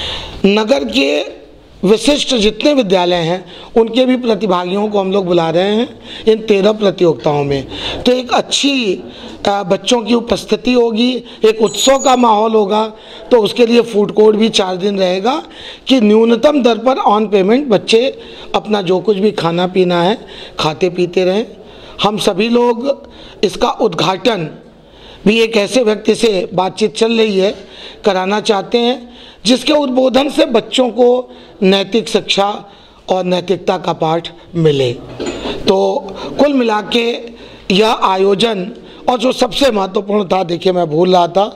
नगर के विशिष्ट जितने विद्यालय हैं उनके भी प्रतिभागियों को हम लोग बुला रहे हैं इन तेरह प्रतियोगिताओं में। तो एक अच्छी बच्चों की उपस्थिति होगी, एक उत्सव का माहौल होगा। तो उसके लिए फूड कोर्ट भी चार दिन रहेगा कि न्यूनतम दर पर ऑन पेमेंट बच्चे अपना जो कुछ भी खाना पीना है खाते पीते रहें। हम सभी लोग इसका उद्घाटन भी एक ऐसे व्यक्ति से बातचीत चल रही है कराना चाहते हैं, जिसके उद्बोधन से बच्चों को नैतिक शिक्षा और नैतिकता का पाठ मिले। तो कुल मिला के यह आयोजन, और जो सबसे महत्वपूर्ण था, देखिए मैं भूल रहा था,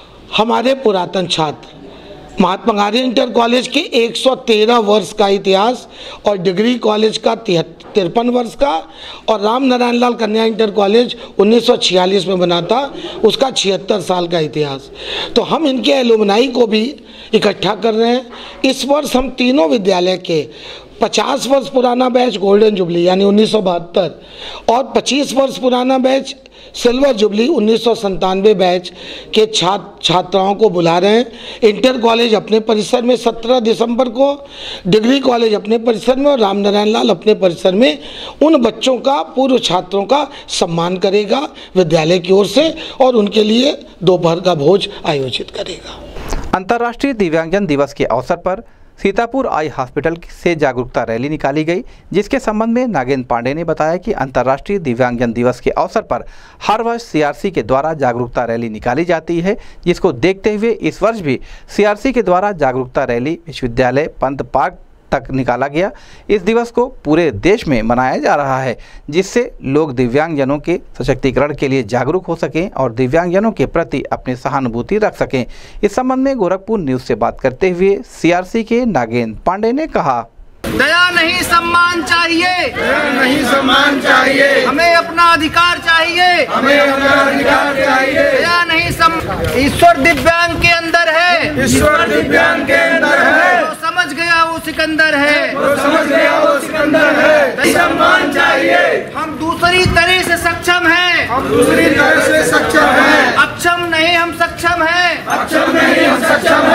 हमारे पुरातन छात्र महात्मा गांधी इंटर कॉलेज के एक सौ तेरह वर्ष का इतिहास और डिग्री कॉलेज का तिरपन वर्ष का, और राम नारायण लाल कन्या इंटर कॉलेज उन्नीस सौ छियालीस में बना था, उसका छिहत्तर साल का इतिहास। तो हम इनके एलुमनाई को भी इकट्ठा कर रहे हैं। इस वर्ष हम तीनों विद्यालय के पचास वर्ष पुराना बैच गोल्डन जुबली यानी उन्नीस सौ बहत्तर और पच्चीस वर्ष पुराना बैच सिल्वर जुबली उन्नीस सौ संतानवे बैच के छात्र छात्राओं को बुला रहे हैं। इंटर कॉलेज अपने परिसर में सत्रह दिसंबर को, डिग्री कॉलेज अपने परिसर में और राम नारायण लाल अपने परिसर में उन बच्चों का, पूर्व छात्रों का सम्मान करेगा विद्यालय की ओर से, और उनके लिए दोपहर का भोज आयोजित करेगा। अंतर्राष्ट्रीय दिव्यांगजन दिवस के अवसर पर सीतापुर आई हॉस्पिटल से जागरूकता रैली निकाली गई, जिसके संबंध में नागेंद्र पांडे ने बताया कि अंतर्राष्ट्रीय दिव्यांगजन दिवस के अवसर पर हर वर्ष सीआरसी के द्वारा जागरूकता रैली निकाली जाती है, जिसको देखते हुए इस वर्ष भी सीआरसी के द्वारा जागरूकता रैली विश्वविद्यालय पंत पार्क तक निकाला गया। इस दिवस को पूरे देश में मनाया जा रहा है, जिससे लोग दिव्यांगजनों के सशक्तिकरण के लिए जागरूक हो सकें और दिव्यांगजनों के प्रति अपनी सहानुभूति रख सकें। इस संबंध में गोरखपुर न्यूज से बात करते हुए सीआरसी के नागेंद्र पांडे ने कहा, दया नहीं सम्मान चाहिए, दया नहीं सम्मान चाहिए, हमें अपना अधिकार चाहिए, हमें अपना अधिकार चाहिए, दया नहीं सम्मान। ईश्वर दिव्यांग के अंदर है, ईश्वर दिव्यांग के अंदर है, वो समझ गया वो सिकंदर है, वो समझ गया वो सिकंदर है, सम्मान चाहिए। हम दूसरी तरह से सक्षम हैं, हम दूसरी तरह से सक्षम हैं, अक्षम नहीं हम सक्षम हैं, अक्षम नहीं हम सक्षम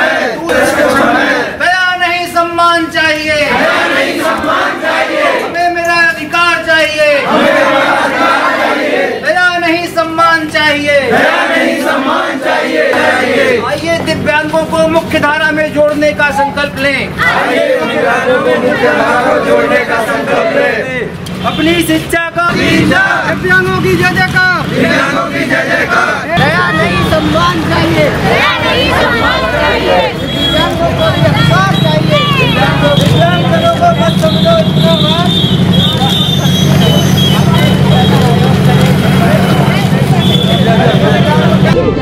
हैं, दया नहीं सम्मान चाहिए, नहीं सम्मान चाहिए, हमें मेरा अधिकार चाहिए, हमें मेरा अधिकार चाहिए, दया नहीं सम्मान चाहिए, दया नहीं सम्मान चाहिए। आइए दिव्यांगों को मुख्य धारा में जोड़ने का संकल्प लें, आइए दिव्यांगों को मुख्य धारा में जोड़ने का संकल्प लें। अपनी शिक्षा का दिव्यांगों की जय जयकार, दिव्यांगों की जय जयकार। दया नहीं सम्मान चाहिए,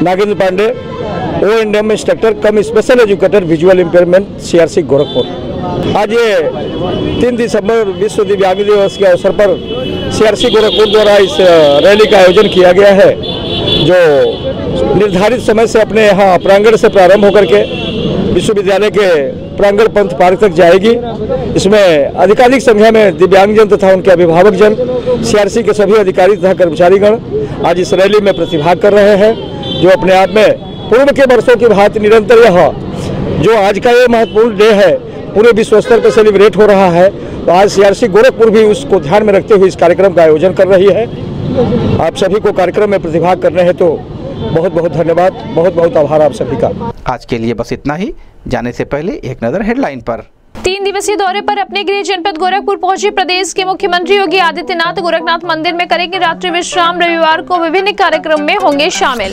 Nagendra Pandey, O and M instructor cum special educator visual impairment CRC Gorakhpur. आज ये तीन दिसंबर विश्व दिव्यांग दिवस के अवसर पर सीआरसी गोरखपुर द्वारा इस रैली का आयोजन किया गया है, जो निर्धारित समय से अपने यहाँ प्रांगण से प्रारंभ होकर के विश्वविद्यालय के प्रांगण पंथ पार्क तक जाएगी। इसमें अधिकाधिक संख्या में दिव्यांगजन तथा उनके अभिभावक जन, सीआरसी के सभी अधिकारी तथा कर्मचारीगण आज इस रैली में प्रतिभाग कर रहे हैं, जो अपने आप में पूर्व के वर्षों की भांति निरंतर यह जो आज का ये महत्वपूर्ण डे है पूरे विश्व स्तर पर सेलिब्रेट हो रहा है। तो आज सीआरसी गोरखपुर भी उसको ध्यान में रखते हुए इस कार्यक्रम का आयोजन कर रही है। आप सभी को कार्यक्रम में प्रतिभाग करने हैं तो बहुत बहुत धन्यवाद, बहुत बहुत आभार आप सभी का। आज के लिए बस इतना ही। जाने से पहले एक नजर हेडलाइन पर। तीन दिवसीय दौरे पर अपने गृह जनपद गोरखपुर पहुंचे प्रदेश के मुख्यमंत्री योगी आदित्यनाथ गोरखनाथ मंदिर में करेंगे रात्रि विश्राम। रविवार को विभिन्न कार्यक्रम में होंगे शामिल।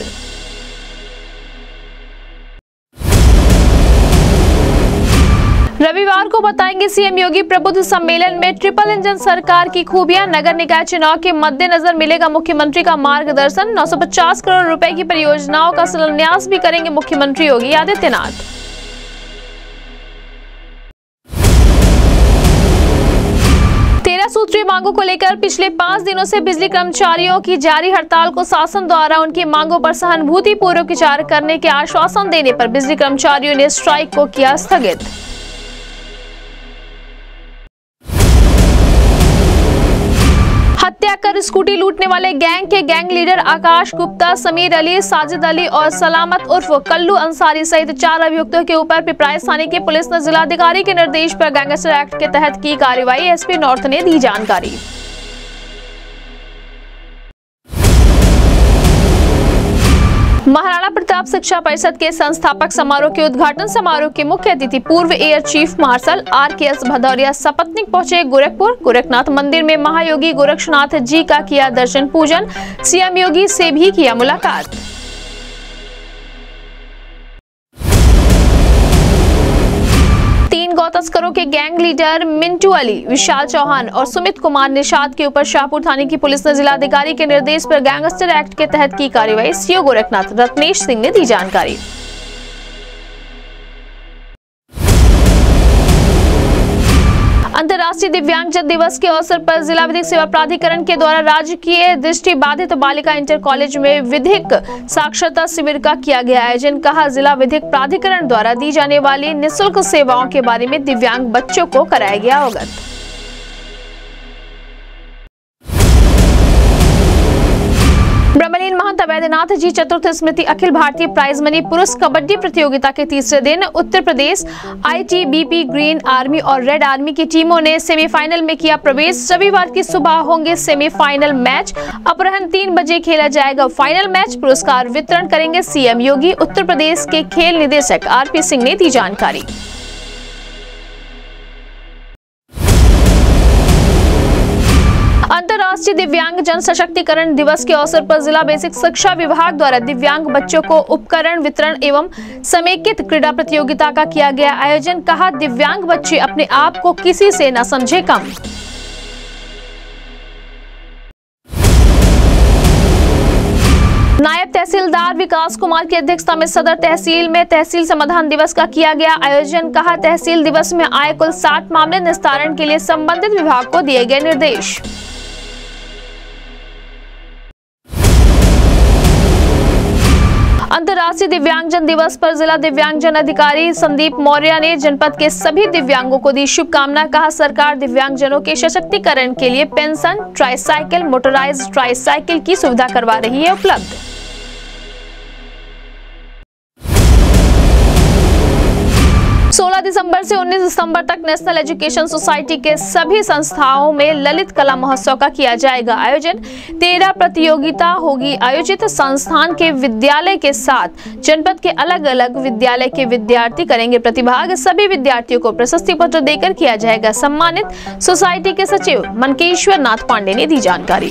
रविवार को बताएंगे सीएम योगी प्रबुद्ध सम्मेलन में ट्रिपल इंजन सरकार की खूबियां। नगर निकाय चुनाव के मद्देनजर मिलेगा मुख्यमंत्री का मार्गदर्शन। नौ सौ पचास करोड़ रुपए की परियोजनाओं का शिलान्यास भी करेंगे मुख्यमंत्री योगी आदित्यनाथ। तेरह सूत्रीय मांगों को लेकर पिछले पांच दिनों से बिजली कर्मचारियों की जारी हड़ताल को शासन द्वारा उनकी मांगों पर सहानुभूति पूर्वक विचार करने के आश्वासन देने पर बिजली कर्मचारियों ने स्ट्राइक को किया स्थगित। हत्या कर स्कूटी लूटने वाले गैंग के गैंग लीडर आकाश गुप्ता, समीर अली, साजिद अली और सलामत उर्फ कल्लू अंसारी सहित चार अभियुक्तों के ऊपर पिपराइच थाने की पुलिस ने जिलाधिकारी के निर्देश पर गैंगस्टर एक्ट के तहत की कार्रवाई। एसपी नॉर्थ ने दी जानकारी। महाराणा प्रताप शिक्षा परिषद के संस्थापक समारोह के उद्घाटन समारोह के मुख्य अतिथि पूर्व air chief marshal R K S Bhadauria सपत्नीक पहुंचे गोरखपुर। गोरखनाथ मंदिर में महायोगी गोरक्षनाथ जी का किया दर्शन पूजन। सीएम योगी से भी किया मुलाकात। तीन गौ तस्करों के गैंग लीडर मिंटू अली, विशाल चौहान और सुमित कुमार निषाद के ऊपर शाहपुर थाने की पुलिस ने जिलाधिकारी के निर्देश पर गैंगस्टर एक्ट के तहत की कार्रवाई। सीओ गोरखनाथ रत्नेश सिंह ने दी जानकारी। अंतर्राष्ट्रीय दिव्यांगजन दिवस के अवसर पर जिला विधिक सेवा प्राधिकरण के द्वारा राजकीय दृष्टि बाधित बालिका इंटर कॉलेज में विधिक साक्षरता शिविर का किया गया आयोजन। कहा, जिला विधिक प्राधिकरण द्वारा दी जाने वाली निःशुल्क सेवाओं के बारे में दिव्यांग बच्चों को कराया गया अवगत। ब्रह्मलीन महंत वैद्यनाथ जी चतुर्थ स्मृति अखिल भारतीय प्राइज मनी पुरुष कबड्डी प्रतियोगिता के तीसरे दिन Uttar Pradesh ITBP, green army और रेड आर्मी की टीमों ने सेमीफाइनल में किया प्रवेश। रविवार की सुबह होंगे सेमीफाइनल मैच। अपराह्न तीन बजे खेला जाएगा फाइनल मैच। पुरस्कार वितरण करेंगे सीएम योगी। उत्तर प्रदेश के खेल निदेशक आरपी सिंह ने दी जानकारी। अंतर्राष्ट्रीय दिव्यांग जन सशक्तिकरण दिवस के अवसर पर जिला बेसिक शिक्षा विभाग द्वारा दिव्यांग बच्चों को उपकरण वितरण एवं समेकित क्रीड़ा प्रतियोगिता का किया गया आयोजन। कहा, दिव्यांग बच्चे अपने आप को किसी से न समझे कम। नायब तहसीलदार विकास कुमार की अध्यक्षता में सदर तहसील में तहसील समाधान दिवस का किया गया आयोजन। कहा, तहसील दिवस में आए कुल साठ मामले निस्तारण के लिए संबंधित विभाग को दिए गए निर्देश। अंतर्राष्ट्रीय दिव्यांगजन दिवस पर जिला दिव्यांगजन अधिकारी संदीप मौर्य ने जनपद के सभी दिव्यांगों को दी शुभकामना। कहा, सरकार दिव्यांगजनों के सशक्तिकरण के लिए पेंशन, ट्राईसाइकिल, मोटराइज्ड ट्राईसाइकिल की सुविधा करवा रही है उपलब्ध। सोलह दिसंबर से उन्नीस दिसंबर तक नेशनल एजुकेशन सोसाइटी के सभी संस्थाओं में ललित कला महोत्सव का किया जाएगा आयोजन। तेरह प्रतियोगिता होगी आयोजित। संस्थान के विद्यालय के साथ जनपद के अलग अलग विद्यालय के विद्यार्थी करेंगे प्रतिभाग। सभी विद्यार्थियों को प्रशस्ति पत्र देकर किया जाएगा सम्मानित। सोसाइटी के सचिव मनकेश्वर नाथ पांडे ने दी जानकारी।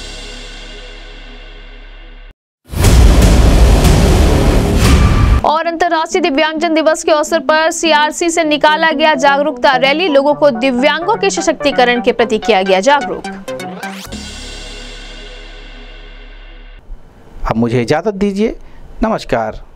और अंतर्राष्ट्रीय दिव्यांगजन दिवस के अवसर पर सीआरसी से निकाला गया जागरूकता रैली। लोगों को दिव्यांगों के सशक्तिकरण के प्रति किया गया जागरूक। अब मुझे इजाजत दीजिए। नमस्कार।